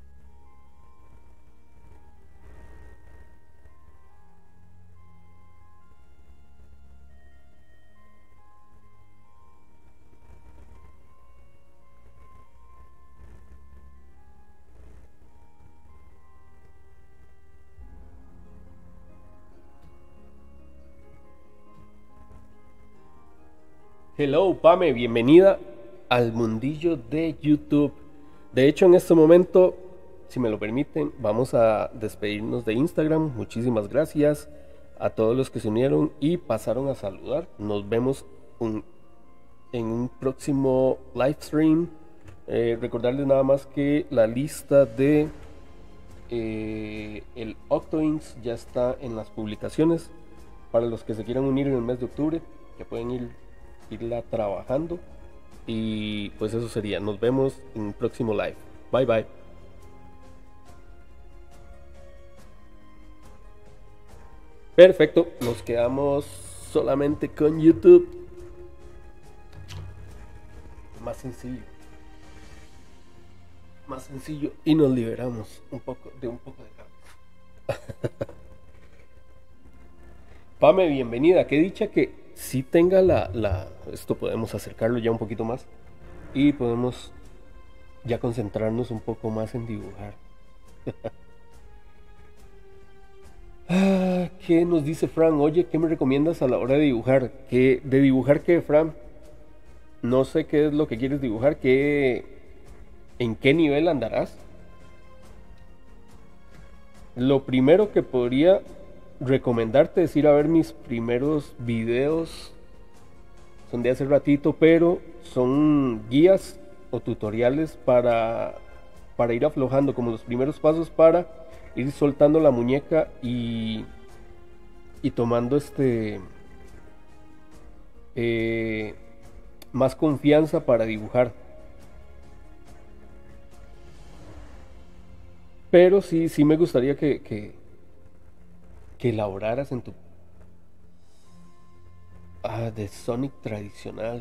Hello, Pame, bienvenida al mundillo de YouTube. De hecho, en este momento, si me lo permiten, vamos a despedirnos de Instagram. Muchísimas gracias a todos los que se unieron y pasaron a saludar. Nos vemos un, en un próximo live stream. Eh, recordarles nada más que la lista de eh, el Octoinks ya está en las publicaciones. Para los que se quieran unir en el mes de octubre, que pueden ir irla trabajando. Y pues eso sería. Nos vemos en un próximo live. Bye bye. Perfecto. Nos quedamos solamente con YouTube. Más sencillo. Más sencillo. Y nos liberamos un poco de un poco de caos. Pame, bienvenida. Qué dicha que si tenga la, la... Esto podemos acercarlo ya un poquito más. Y podemos ya concentrarnos un poco más en dibujar. ah, ¿Qué nos dice Fran? Oye, ¿qué me recomiendas a la hora de dibujar? ¿Qué, ¿De dibujar qué, Fran? No sé qué es lo que quieres dibujar. ¿Qué, ¿En qué nivel andarás? Lo primero que podría recomendarte es ir a ver mis primeros videos. Son de hace ratito, pero son guías o tutoriales para, para ir aflojando, como los primeros pasos para ir soltando la muñeca y, y tomando este eh, más confianza para dibujar. Pero sí, sí me gustaría que, que, que elaboraras en tu Ah, de Sonic tradicional.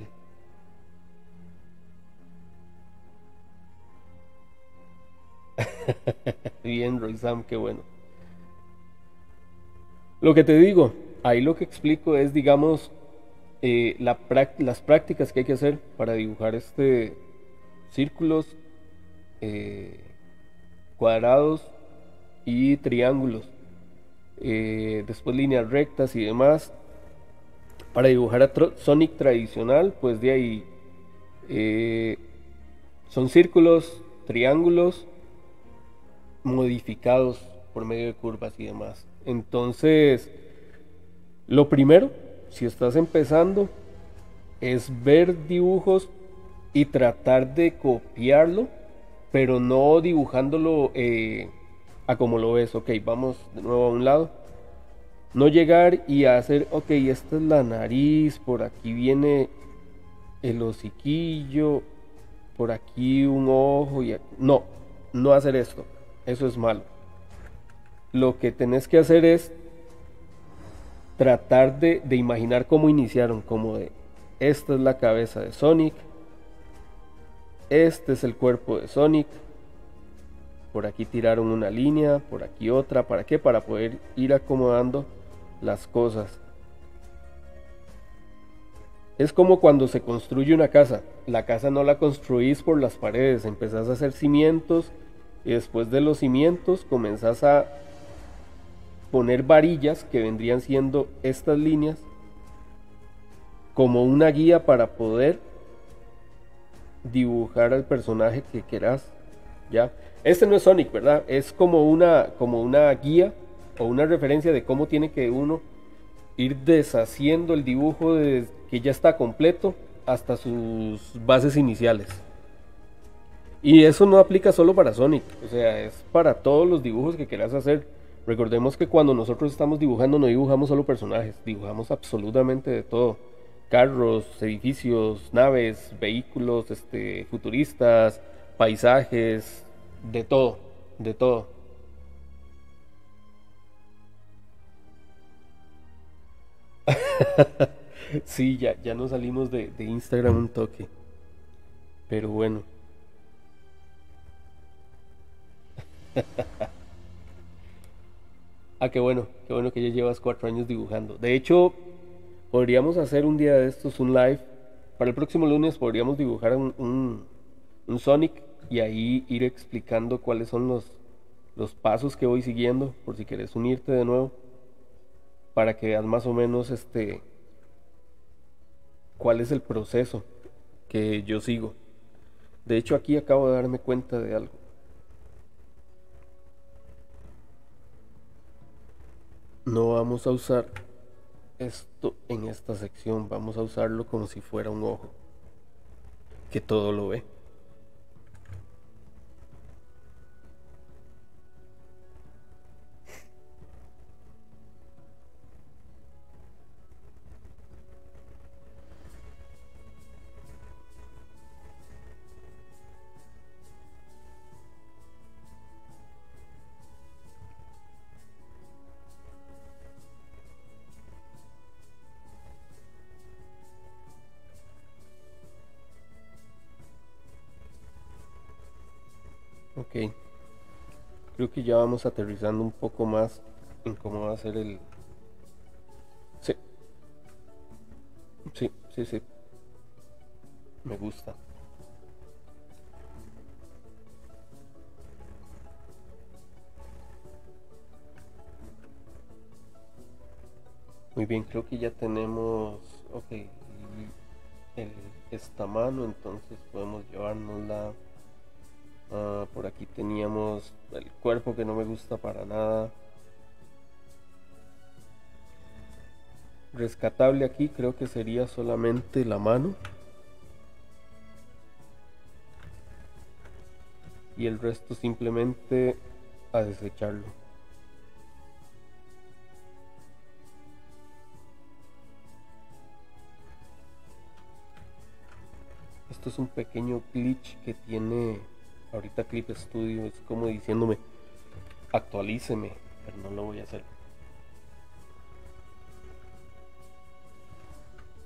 Bien, Roysam, qué bueno. Lo que te digo, ahí lo que explico es, digamos, eh, la prac- las prácticas que hay que hacer para dibujar este círculos, eh, cuadrados y triángulos. Eh, después líneas rectas y demás. Para dibujar a tro- Sonic tradicional, pues de ahí eh, son círculos, triángulos modificados por medio de curvas y demás. Entonces, lo primero, si estás empezando, es ver dibujos y tratar de copiarlo, pero no dibujándolo eh, a como lo ves. Ok, vamos de nuevo a un lado. No llegar y hacer, ok, esta es la nariz, por aquí viene el hociquillo, por aquí un ojo y aquí. No, no hacer esto. Eso es malo. Lo que tenés que hacer es tratar de, de imaginar cómo iniciaron, como de, esta es la cabeza de Sonic, este es el cuerpo de Sonic, por aquí tiraron una línea, por aquí otra, ¿para qué? Para poder ir acomodando las cosas. Es como cuando se construye una casa. La casa no la construís por las paredes, empezás a hacer cimientos y después de los cimientos comenzás a poner varillas que vendrían siendo estas líneas como una guía para poder dibujar al personaje que quieras. ¿Ya? Este no es Sonic, ¿verdad? Es como una, como una guía o una referencia de cómo tiene que uno ir deshaciendo el dibujo de, que ya está completo hasta sus bases iniciales. Y eso no aplica solo para Sonic, o sea, es para todos los dibujos que quieras hacer. Recordemos que cuando nosotros estamos dibujando no dibujamos solo personajes, dibujamos absolutamente de todo. Carros, edificios, naves, vehículos, este, futuristas, paisajes, de todo, de todo. Sí, ya, ya nos salimos de, de Instagram un toque, pero bueno. Ah, qué bueno, qué bueno que ya llevas cuatro años dibujando. De hecho, podríamos hacer un día de estos un live. Para el próximo lunes podríamos dibujar un, un, un Sonic y ahí ir explicando cuáles son los, los pasos que voy siguiendo, por si quieres unirte de nuevo, para que veas más o menos este cuál es el proceso que yo sigo. De hecho, aquí acabo de darme cuenta de algo. No vamos a usar esto en esta sección, vamos a usarlo como si fuera un ojo, que todo lo ve. Ok, creo que ya vamos aterrizando un poco más en cómo va a ser el... Sí, sí, sí, sí, me gusta. Muy bien, creo que ya tenemos, ok, el, esta mano, entonces podemos llevárnosla. Ah, por aquí teníamos el cuerpo que no me gusta para nada. Rescatable aquí creo que sería solamente la mano y el resto simplemente a desecharlo. Esto es un pequeño glitch que tiene ahorita Clip Studio, es como diciéndome actualíceme, pero no lo voy a hacer.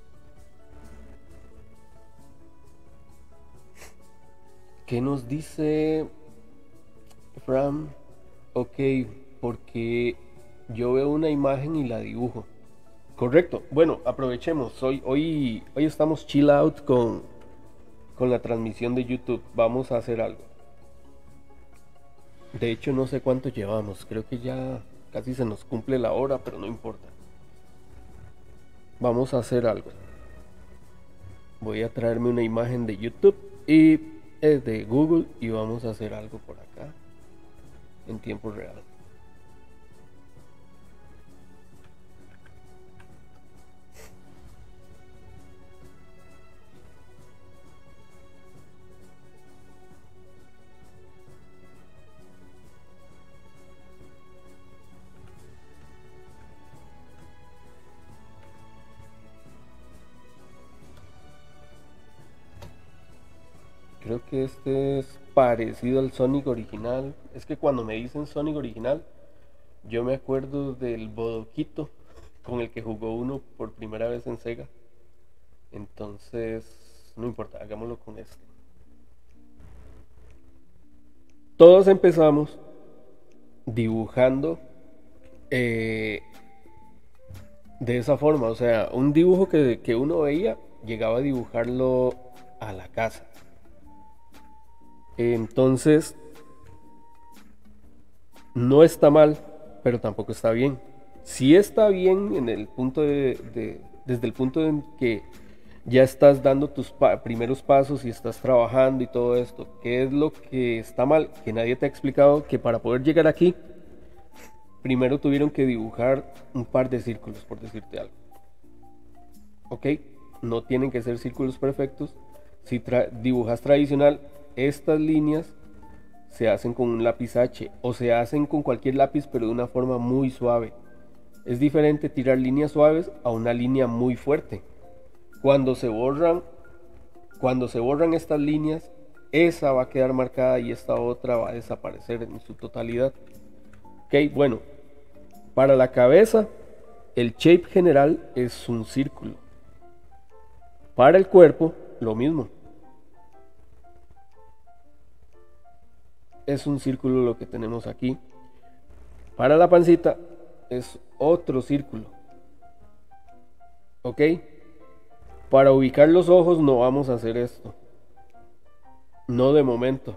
¿Qué nos dice Fran? Ok, porque yo veo una imagen y la dibujo. Correcto. Bueno, aprovechemos. Hoy, hoy, hoy estamos chill out con, con la transmisión de YouTube. Vamos a hacer algo. De hecho, no sé cuánto llevamos. Creo que ya casi se nos cumple la hora, pero no importa. Vamos a hacer algo. Voy a traerme una imagen de YouTube y es de Google y vamos a hacer algo por acá en tiempo real. Creo que este es parecido al Sonic original. Es que cuando me dicen Sonic original, yo me acuerdo del Bodoquito con el que jugó uno por primera vez en Sega. Entonces, no importa, hagámoslo con este. Todos empezamos dibujando eh, de esa forma. O sea, un dibujo que, que uno veía, llegaba a dibujarlo a la casa. Entonces, no está mal, pero tampoco está bien. Sí está bien en el punto de, de- desde el punto en que ya estás dando tus pa- primeros pasos y estás trabajando y todo esto. ¿Qué es lo que está mal? Que nadie te ha explicado que para poder llegar aquí, primero tuvieron que dibujar un par de círculos, por decirte algo. ¿Ok? No tienen que ser círculos perfectos. Si tra- dibujas tradicional, estas líneas se hacen con un lápiz H o se hacen con cualquier lápiz, pero de una forma muy suave. Es diferente tirar líneas suaves a una línea muy fuerte. Cuando se borran, cuando se borran estas líneas, esa va a quedar marcada y esta otra va a desaparecer en su totalidad. Ok, bueno, para la cabeza, el shape general es un círculo. Para el cuerpo, lo mismo. Es un círculo lo que tenemos aquí. Para la pancita, es otro círculo. ¿Ok? Para ubicar los ojos no vamos a hacer esto. No de momento.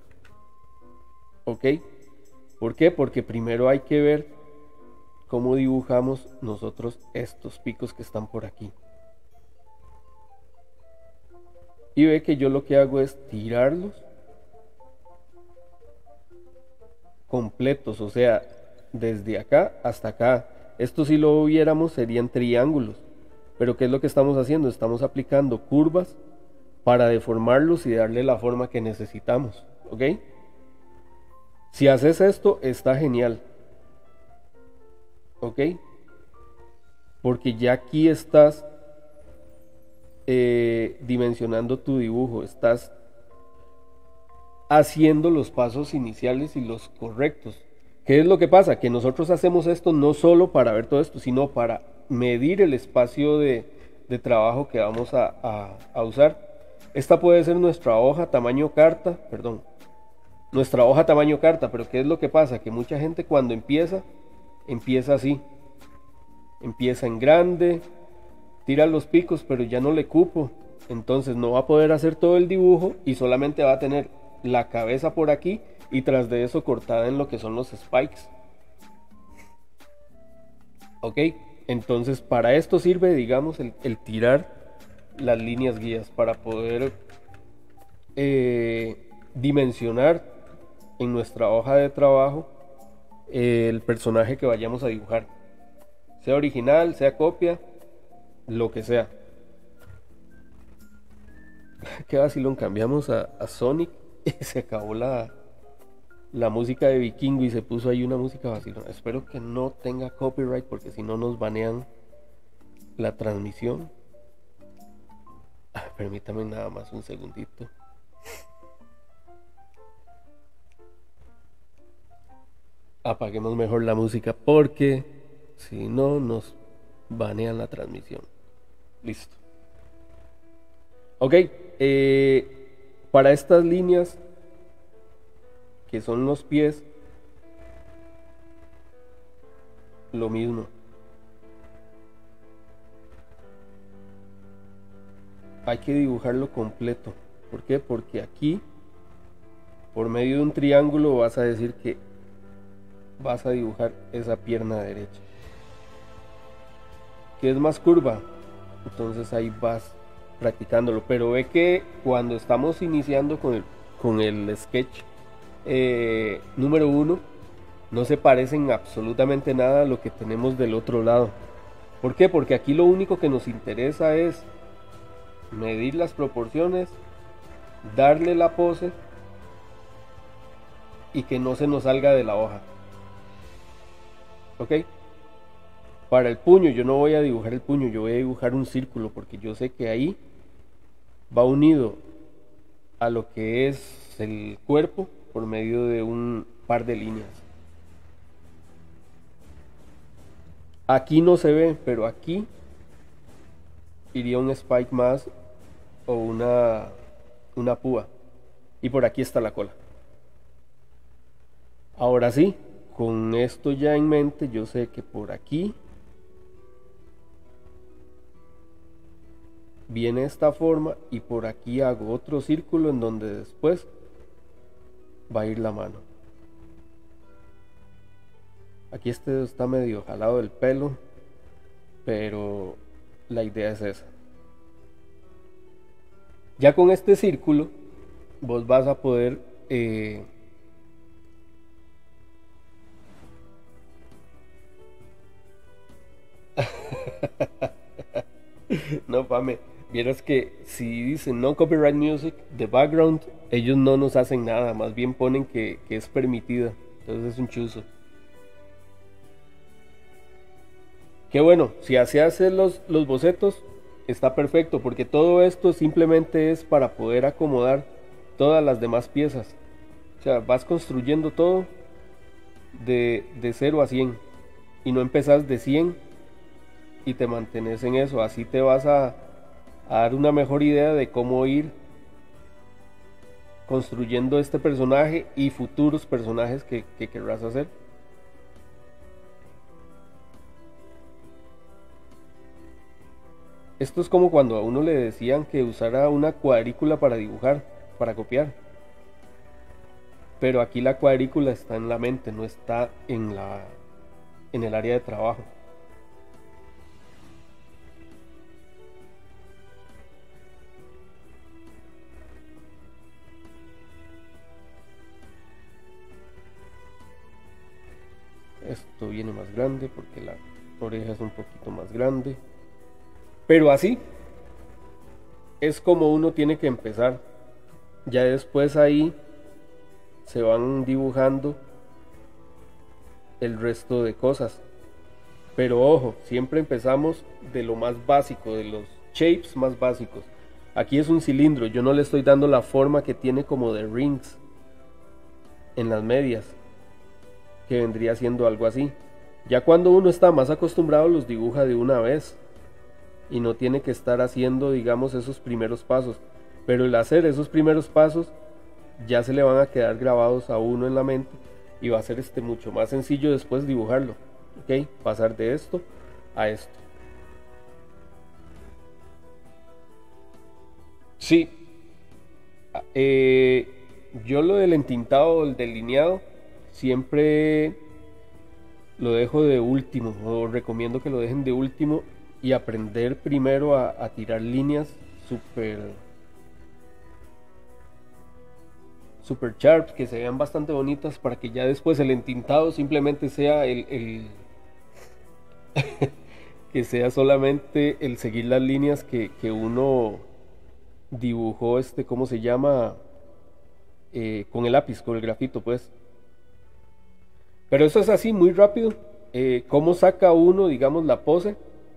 ¿Ok? ¿Por qué? Porque primero hay que ver cómo dibujamos nosotros estos picos que están por aquí. Y ve que yo lo que hago es tirarlos completos, o sea, desde acá hasta acá. Esto si lo viéramos serían triángulos. Pero ¿qué es lo que estamos haciendo? Estamos aplicando curvas para deformarlos y darle la forma que necesitamos. ¿Ok? Si haces esto, está genial. ¿Ok? Porque ya aquí estás eh, dimensionando tu dibujo, estás haciendo los pasos iniciales y los correctos. ¿Qué es lo que pasa? Que nosotros hacemos esto no solo para ver todo esto, sino para medir el espacio de, de trabajo que vamos a, a, a usar. Esta puede ser nuestra hoja tamaño carta, perdón, nuestra hoja tamaño carta, pero ¿qué es lo que pasa? Que mucha gente cuando empieza, empieza así, empieza en grande, tira los picos, pero ya no le cupo, entonces no va a poder hacer todo el dibujo y solamente va a tener la cabeza por aquí y tras de eso cortada en lo que son los spikes. Ok, entonces para esto sirve, digamos, el, el tirar las líneas guías para poder eh, dimensionar en nuestra hoja de trabajo eh, el personaje que vayamos a dibujar, sea original, sea copia, lo que sea. Qué vacilón, cambiamos a, a Sonic y se acabó la, la música de Vikingo y se puso ahí una música vacilón. Espero que no tenga copyright porque si no nos banean la transmisión. Ah, permítame nada más un segundito. Apaguemos mejor la música porque si no nos banean la transmisión. Listo. Ok, eh, para estas líneas que son los pies, lo mismo. Hay que dibujarlo completo. ¿Por qué? Porque aquí, por medio de un triángulo, vas a decir que vas a dibujar esa pierna derecha, que es más curva. Entonces ahí vas practicándolo. Pero ve que cuando estamos iniciando con el, con el sketch eh, número uno, no se parecen absolutamente nada a lo que tenemos del otro lado. ¿Por qué? Porque aquí lo único que nos interesa es medir las proporciones, darle la pose y que no se nos salga de la hoja. ¿Ok? Para el puño yo no voy a dibujar el puño, yo voy a dibujar un círculo porque yo sé que ahí va unido a lo que es el cuerpo por medio de un par de líneas. Aquí no se ve, pero aquí iría un spike más o una, una púa. Y por aquí está la cola. Ahora sí, con esto ya en mente, yo sé que por aquí viene esta forma y por aquí hago otro círculo en donde después va a ir la mano. Aquí este está medio jalado del pelo, pero la idea es esa. Ya con este círculo vos vas a poder eh, no, Pame, vieras que si dicen no copyright music, the background, ellos no nos hacen nada, más bien ponen que, que es permitida, entonces es un chuzo. Qué bueno, si así haces los, los bocetos, está perfecto, porque todo esto simplemente es para poder acomodar todas las demás piezas. O sea, vas construyendo todo de, de cero a cien y no empezás de cien y te mantienes en eso. Así te vas a, a dar una mejor idea de cómo ir construyendo este personaje y futuros personajes que, que querrás hacer. Esto es como cuando a uno le decían que usara una cuadrícula para dibujar, para copiar. Pero aquí la cuadrícula está en la mente, no está en la, en el área de trabajo. Esto viene más grande porque la oreja es un poquito más grande. Pero así es como uno tiene que empezar. Ya después ahí se van dibujando el resto de cosas. Pero ojo, siempre empezamos de lo más básico, de los shapes más básicos. Aquí es un cilindro, yo no le estoy dando la forma que tiene como de rings en las medias, que vendría siendo algo así. Ya cuando uno está más acostumbrado los dibuja de una vez y no tiene que estar haciendo, digamos, esos primeros pasos. Pero el hacer esos primeros pasos ya se le van a quedar grabados a uno en la mente y va a ser este mucho más sencillo después dibujarlo. ¿Ok? Pasar de esto a esto. Sí. Eh, yo lo del entintado, el delineado, siempre lo dejo de último, o recomiendo que lo dejen de último y aprender primero a, a tirar líneas súper super sharp, que se vean bastante bonitas, para que ya después el entintado simplemente sea el, el que sea solamente el seguir las líneas que, que uno dibujó, este, ¿cómo se llama? Eh, con el lápiz, con el grafito, pues. Pero eso es así, muy rápido. Eh, ¿Cómo saca uno, digamos, la pose?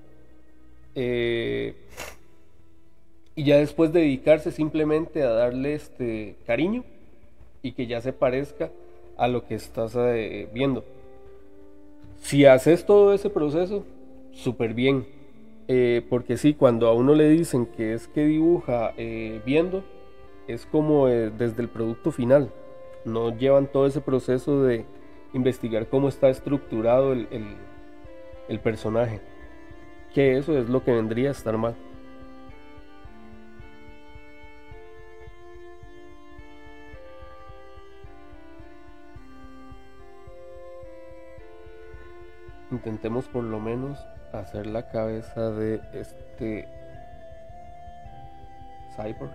Eh, y ya después dedicarse simplemente a darle este cariño y que ya se parezca a lo que estás eh, viendo. Si haces todo ese proceso, súper bien. Eh, porque sí, cuando a uno le dicen que es que dibuja eh, viendo, es como eh, desde el producto final. no llevan todo ese proceso de investigar cómo está estructurado el, el, el personaje, que eso es lo que vendría a estar mal. Intentemos por lo menos hacer la cabeza de este cyborg.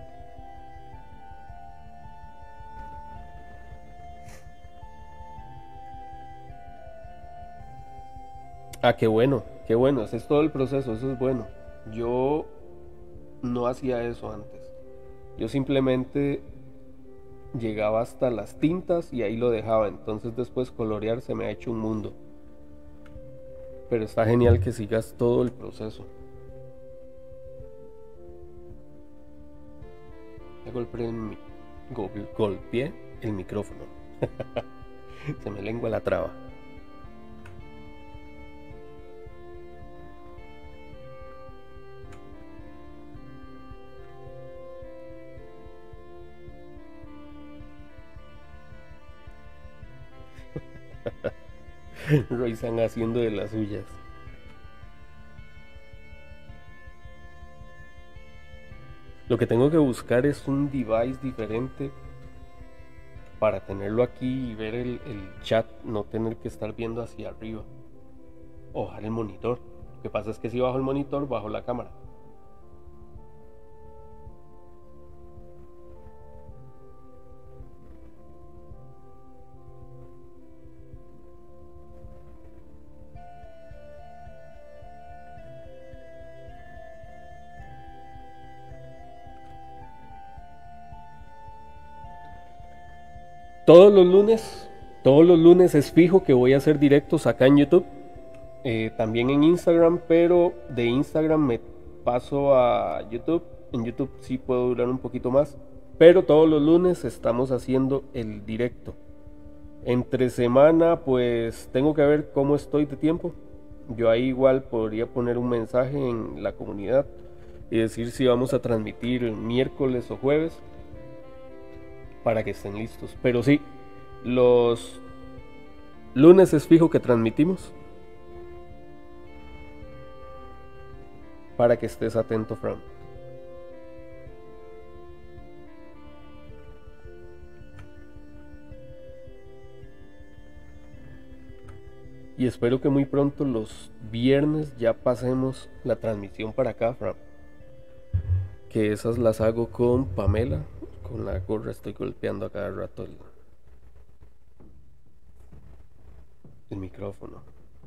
Ah, qué bueno, qué bueno, ese es todo el proceso, eso es bueno. Yo no hacía eso antes. Yo simplemente llegaba hasta las tintas y ahí lo dejaba. Entonces después colorear se me ha hecho un mundo. Pero está genial que sigas todo el proceso. Ya golpeé el, mi gol golpeé el micrófono. Se me lengua la traba. Roysan haciendo de las suyas. Lo que tengo que buscar es un device diferente para tenerlo aquí y ver el, el chat, no tener que estar viendo hacia arriba o bajar el monitor. Lo que pasa es que si bajo el monitor, bajo la cámara. Todos los lunes, todos los lunes es fijo que voy a hacer directos acá en YouTube, eh, también en Instagram, pero de Instagram me paso a YouTube. En YouTube sí puedo durar un poquito más, pero todos los lunes estamos haciendo el directo. Entre semana pues tengo que ver cómo estoy de tiempo. Yo ahí igual podría poner un mensaje en la comunidad y decir si vamos a transmitir el miércoles o jueves, para que estén listos. Pero sí, los lunes es fijo que transmitimos, para que estés atento, Fran. Y espero que muy pronto los viernes ya pasemos la transmisión para acá, Fran. Que esas las hago con Pamela. Con la gorra estoy golpeando a cada rato el, el micrófono.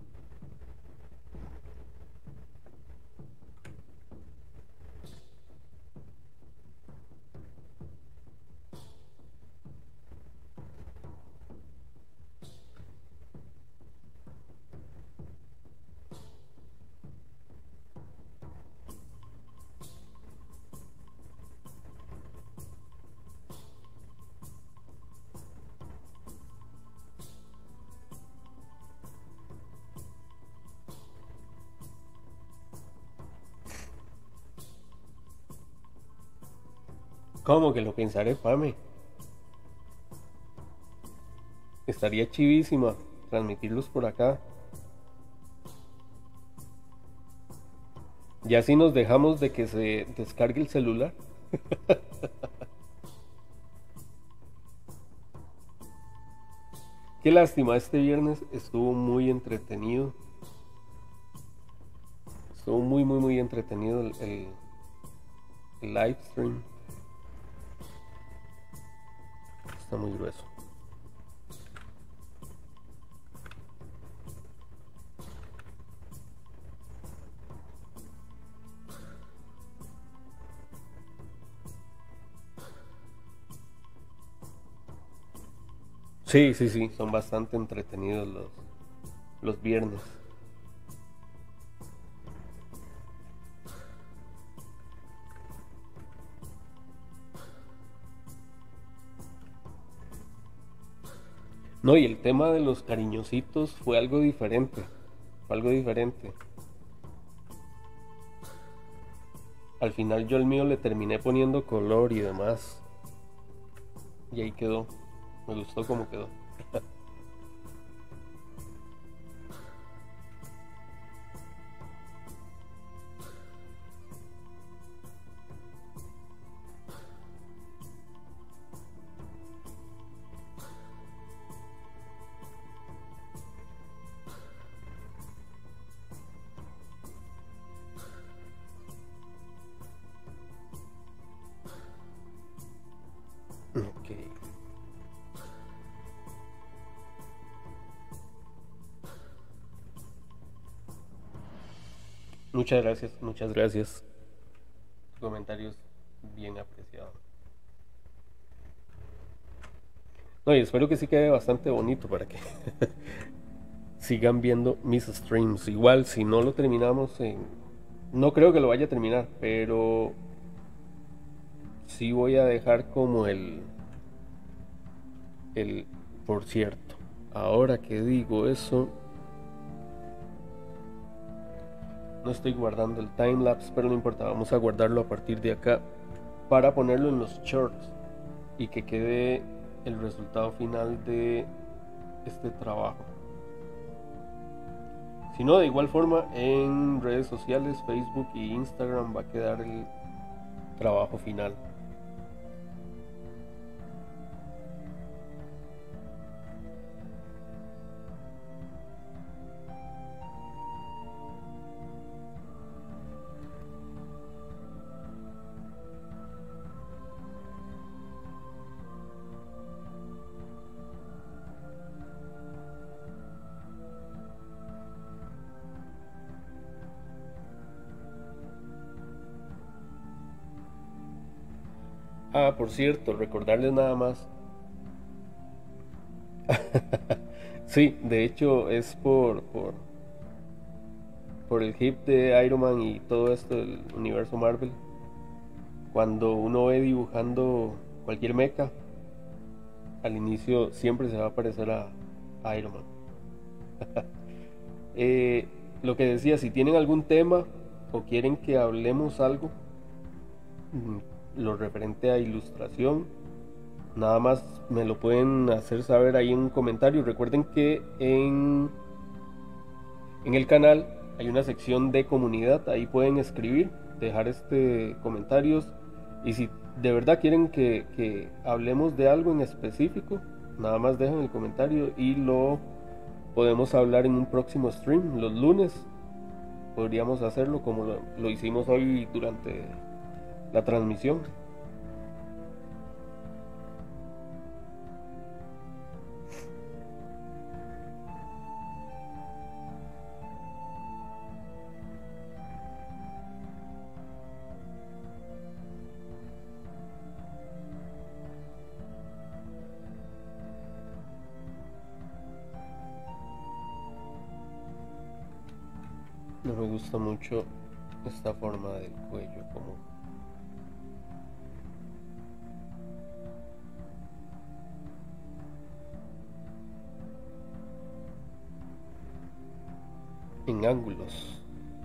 ¿Cómo que lo pensaré, Pame? Estaría chivísima transmitirlos por acá. Ya si nos dejamos de que se descargue el celular. Qué lástima, este viernes estuvo muy entretenido. Estuvo muy, muy, muy entretenido el, el, el live stream. Está muy grueso. Sí, sí, sí, son bastante entretenidos los, los viernes. No, y el tema de los cariñositos fue algo diferente. Fue algo diferente. Al final yo al mío le terminé poniendo color y demás. Y ahí quedó. Me gustó cómo quedó. Ok. Muchas gracias, muchas gracias. Tu comentario es bien apreciado. No, y espero que sí quede bastante bonito para que sigan viendo mis streams. Igual, si no lo terminamos en... No creo que lo vaya a terminar, pero sí voy a dejar como el... el... Por cierto, ahora que digo eso, no estoy guardando el timelapse, pero no importa, vamos a guardarlo a partir de acá para ponerlo en los shorts y que quede el resultado final de este trabajo. Si no, de igual forma en redes sociales, Facebook e Instagram va a quedar el trabajo final. Ah, por cierto, recordarles nada más. Sí, de hecho es por, por, por el hip de Iron Man y todo esto del universo Marvel. Cuando uno ve dibujando cualquier mecha, al inicio siempre se va a parecer a, a Iron Man. Eh, lo que decía, si tienen algún tema o quieren que hablemos algo, mm, lo referente a ilustración, nada más me lo pueden hacer saber ahí en un comentario. Recuerden que en, en el canal hay una sección de comunidad, ahí pueden escribir, dejar este comentarios, y si de verdad quieren que, que hablemos de algo en específico, nada más dejan el comentario y lo podemos hablar en un próximo stream. Los lunes podríamos hacerlo como lo, lo hicimos hoy durante la transmisión. No me gusta mucho esta forma del cuello, como en ángulos.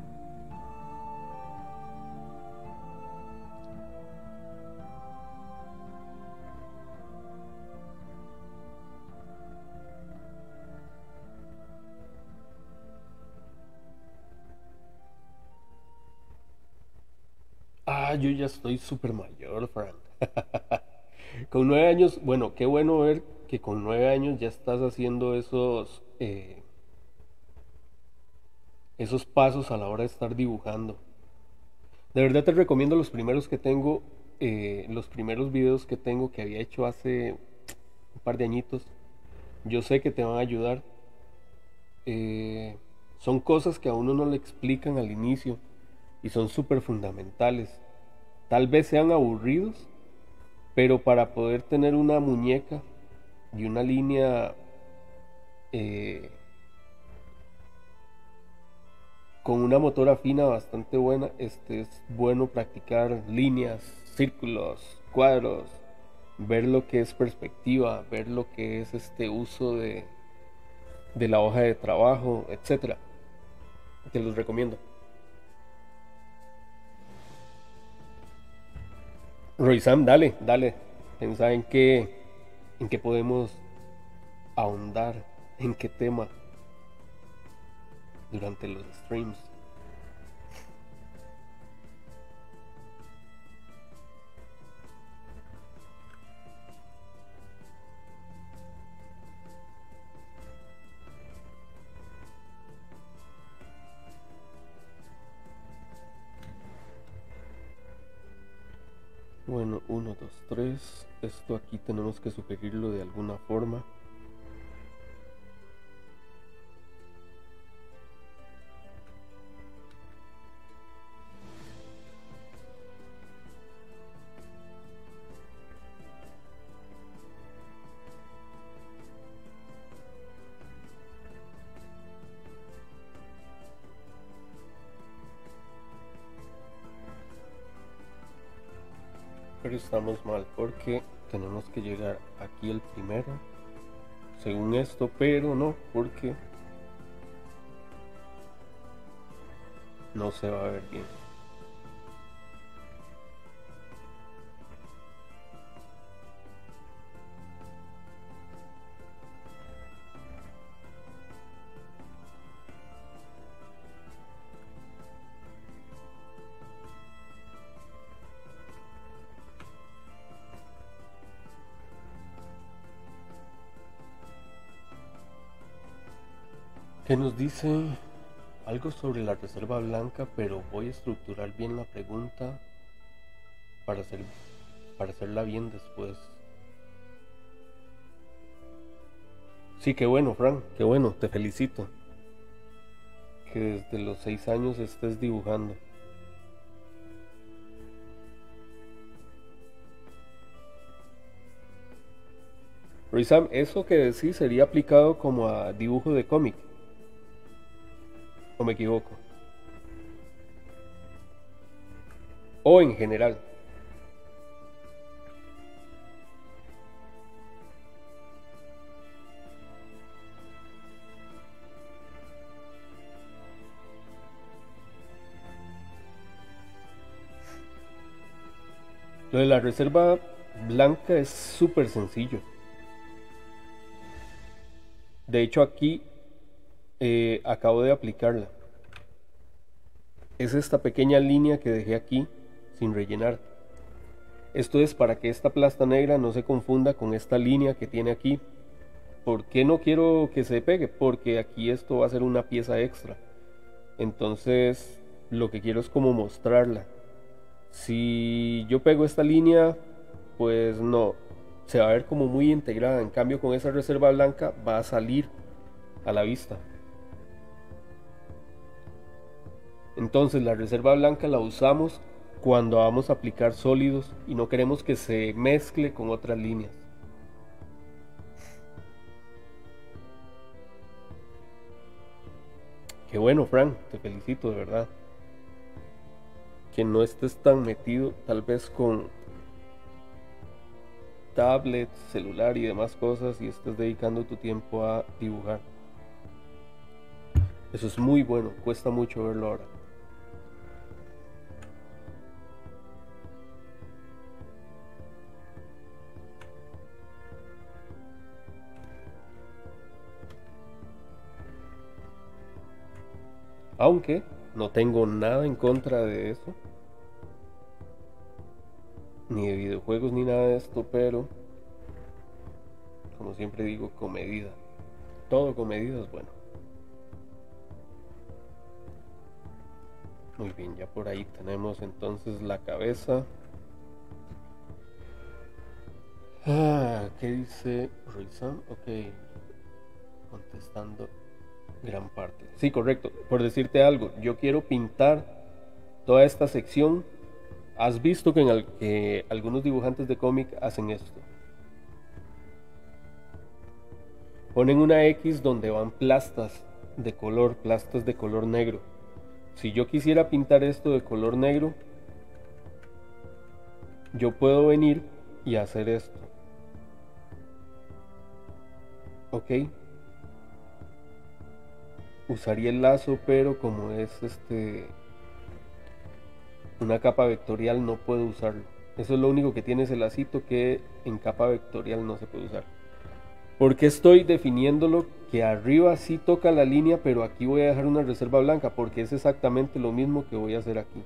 Ah, yo ya estoy súper mayor, Frank. Con nueve años, bueno, qué bueno ver que con nueve años ya estás haciendo esos, eh, esos pasos a la hora de estar dibujando. De verdad te recomiendo los primeros que tengo, eh, los primeros videos que tengo que había hecho hace un par de añitos. Yo sé que te van a ayudar. Eh, son cosas que a uno no le explican al inicio y son súper fundamentales. Tal vez sean aburridos, pero para poder tener una muñeca y una línea eh, con una motora fina bastante buena, este es bueno practicar líneas, círculos, cuadros, ver lo que es perspectiva, ver lo que es este uso de, de la hoja de trabajo, etcétera. Te los recomiendo. Roy Sam, dale, dale. Pensá en qué, en qué podemos ahondar, en qué tema durante los streams. Bueno, uno, dos, tres. Esto aquí tenemos que sugerirlo de alguna forma. Pero estamos mal porque tenemos que llegar aquí el primero, según esto, pero no, porque no se va a ver bien. ¿Qué nos dice? Algo sobre la reserva blanca, pero voy a estructurar bien la pregunta para, hacer, para hacerla bien después. Sí, qué bueno, Fran, qué bueno, te felicito. Que desde los seis años estés dibujando. Rizam, eso que decís sería aplicado como a dibujo de cómic. ¿O me equivoco? O en general. Lo de la reserva blanca es súper sencillo. De hecho aquí eh, acabo de aplicarla. Es esta pequeña línea que dejé aquí sin rellenar. Esto es para que esta plasta negra no se confunda con esta línea que tiene aquí. ¿Por qué no quiero que se pegue? Porque aquí esto va a ser una pieza extra. Entonces lo que quiero es como mostrarla. Si yo pego esta línea, pues no, se va a ver como muy integrada. En cambio con esa reserva blanca va a salir a la vista. Entonces la reserva blanca la usamos cuando vamos a aplicar sólidos y no queremos que se mezcle con otras líneas. Qué bueno, Frank, te felicito de verdad. Que no estés tan metido tal vez con tablet, celular y demás cosas y estés dedicando tu tiempo a dibujar. Eso es muy bueno, cuesta mucho verlo ahora. Aunque no tengo nada en contra de eso, ni de videojuegos ni nada de esto, pero como siempre digo, con medida. Todo con medida es bueno. Muy bien, ya por ahí tenemos entonces la cabeza. Ah, ¿qué dice Ruizan? Ok, contestando gran parte. Sí, correcto. Por decirte algo, yo quiero pintar toda esta sección. Has visto que, en el, que algunos dibujantes de cómic hacen esto. Ponen una X donde van plastas de color, plastas de color negro. Si yo quisiera pintar esto de color negro, yo puedo venir y hacer esto. Ok. Usaría el lazo, pero como es este una capa vectorial no puedo usarlo. Eso es lo único que tiene ese lacito que en capa vectorial no se puede usar. Porque estoy definiéndolo que arriba sí toca la línea, pero aquí voy a dejar una reserva blanca porque es exactamente lo mismo que voy a hacer aquí.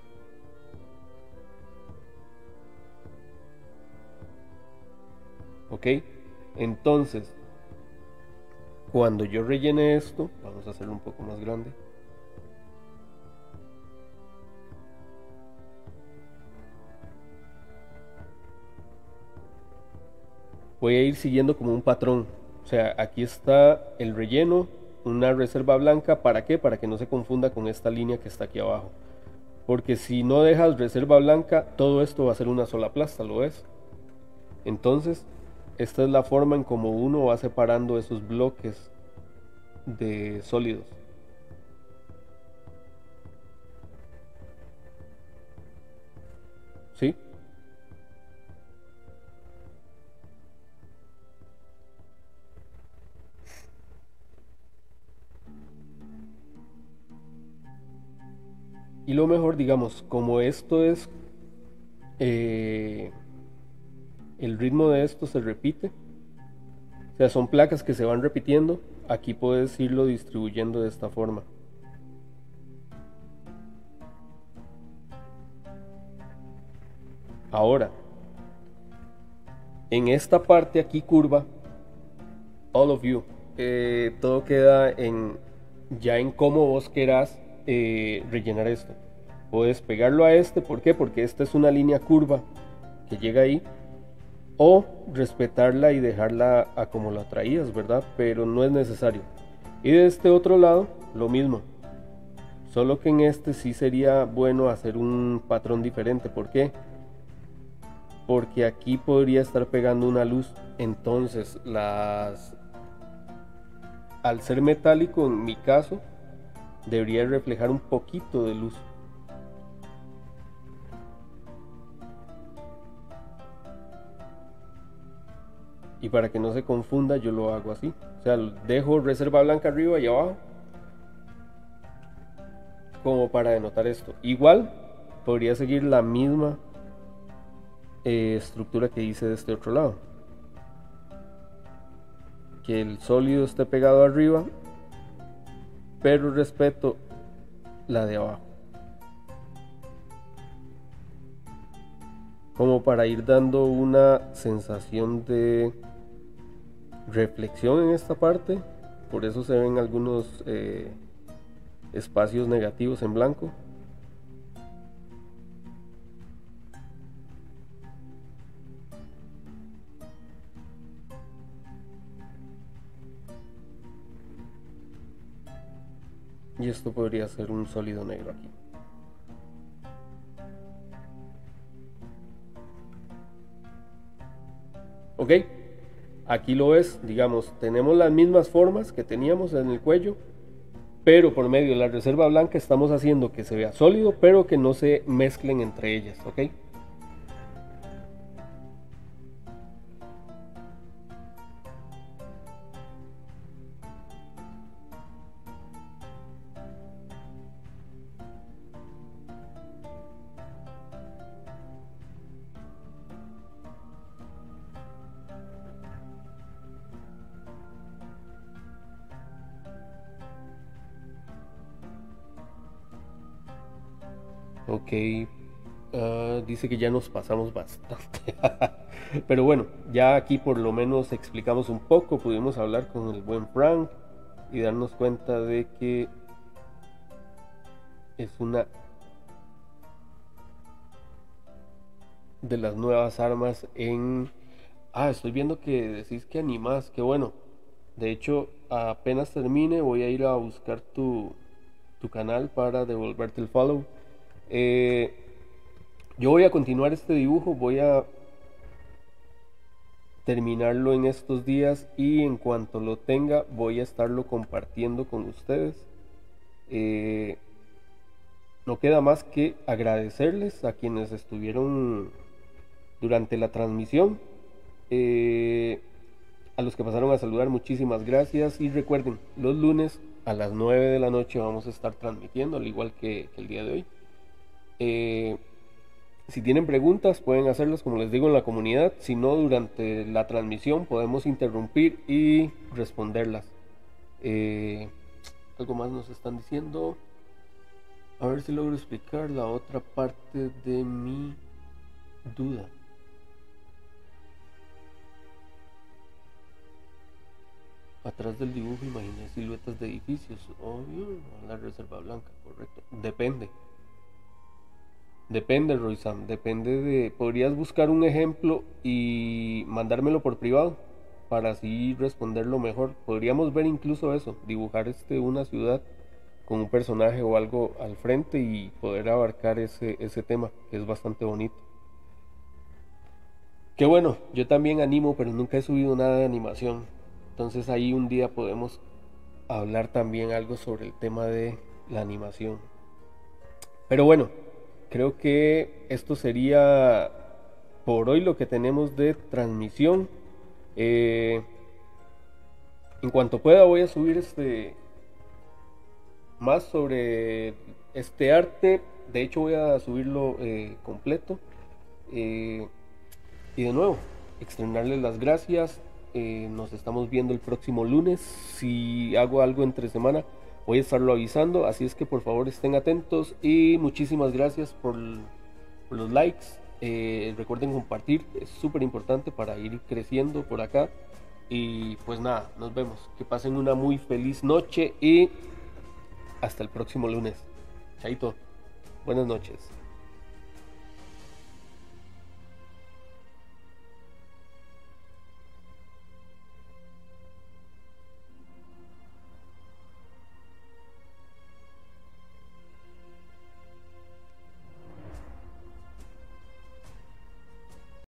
Ok, entonces cuando yo rellene esto, vamos a hacerlo un poco más grande. Voy a ir siguiendo como un patrón. O sea, aquí está el relleno, una reserva blanca. ¿Para qué? Para que no se confunda con esta línea que está aquí abajo. Porque si no dejas reserva blanca, todo esto va a ser una sola plasta, ¿lo ves? Entonces, esta es la forma en cómo uno va separando esos bloques de sólidos. ¿Sí? Y lo mejor, digamos, como esto es, eh, el ritmo de esto se repite, o sea, son placas que se van repitiendo, aquí puedes irlo distribuyendo de esta forma. Ahora, en esta parte aquí curva, all of you, eh, todo queda en ya en cómo vos querás eh, rellenar esto. Puedes pegarlo a este, ¿por qué? Porque esta es una línea curva que llega ahí, o respetarla y dejarla a como la traías, ¿verdad? Pero no es necesario. Y de este otro lado, lo mismo. Solo que en este sí sería bueno hacer un patrón diferente. ¿Por qué? Porque aquí podría estar pegando una luz. Entonces, las... al ser metálico, en mi caso, debería reflejar un poquito de luz. Y para que no se confunda, yo lo hago así. O sea, dejo reserva blanca arriba y abajo, como para denotar esto. Igual, podría seguir la misma eh, estructura que hice de este otro lado. Que el sólido esté pegado arriba, pero respeto la de abajo. Como para ir dando una sensación de reflexión en esta parte. Por eso se ven algunos eh, espacios negativos en blanco. Y esto podría ser un sólido negro aquí. Ok, aquí lo ves, digamos, tenemos las mismas formas que teníamos en el cuello, pero por medio de la reserva blanca estamos haciendo que se vea sólido, pero que no se mezclen entre ellas, ok. Ok, uh, dice que ya nos pasamos bastante. Pero bueno, ya aquí por lo menos explicamos un poco, pudimos hablar con el buen Frank y darnos cuenta de que es una de las nuevas armas en... Ah, estoy viendo que decís que animás, que bueno. De hecho, apenas termine voy a ir a buscar tu, tu canal para devolverte el follow. Eh, yo voy a continuar este dibujo, voy a terminarlo en estos días y en cuanto lo tenga voy a estarlo compartiendo con ustedes. Eh, no queda más que agradecerles a quienes estuvieron durante la transmisión. Eh, a los que pasaron a saludar, muchísimas gracias. Y recuerden, los lunes a las nueve de la noche vamos a estar transmitiendo, al igual que, que el día de hoy. Eh, Si tienen preguntas pueden hacerlas, como les digo, en la comunidad. Si no, durante la transmisión podemos interrumpir y responderlas. Eh, algo más nos están diciendo. A ver si logro explicar la otra parte de mi duda. Atrás del dibujo imaginé siluetas de edificios. Obvio, la Reserva Blanca, correcto. Depende. Depende, Roysam. Depende de... Podrías buscar un ejemplo y mandármelo por privado para así responderlo mejor. Podríamos ver incluso eso, dibujar este una ciudad con un personaje o algo al frente y poder abarcar ese, ese tema, que es bastante bonito. Que bueno, yo también animo, pero nunca he subido nada de animación. Entonces ahí un día podemos hablar también algo sobre el tema de la animación. Pero bueno, creo que esto sería por hoy lo que tenemos de transmisión. Eh, en cuanto pueda voy a subir este más sobre este arte. De hecho voy a subirlo eh, completo. Eh, y de nuevo, externarles las gracias. Eh, nos estamos viendo el próximo lunes. Si hago algo entre semana, voy a estarlo avisando. Así es que por favor estén atentos. Y muchísimas gracias por, por los likes. Eh, recuerden compartir, es súper importante para ir creciendo por acá. Y pues nada, nos vemos. Que pasen una muy feliz noche y hasta el próximo lunes. Chaito. Buenas noches.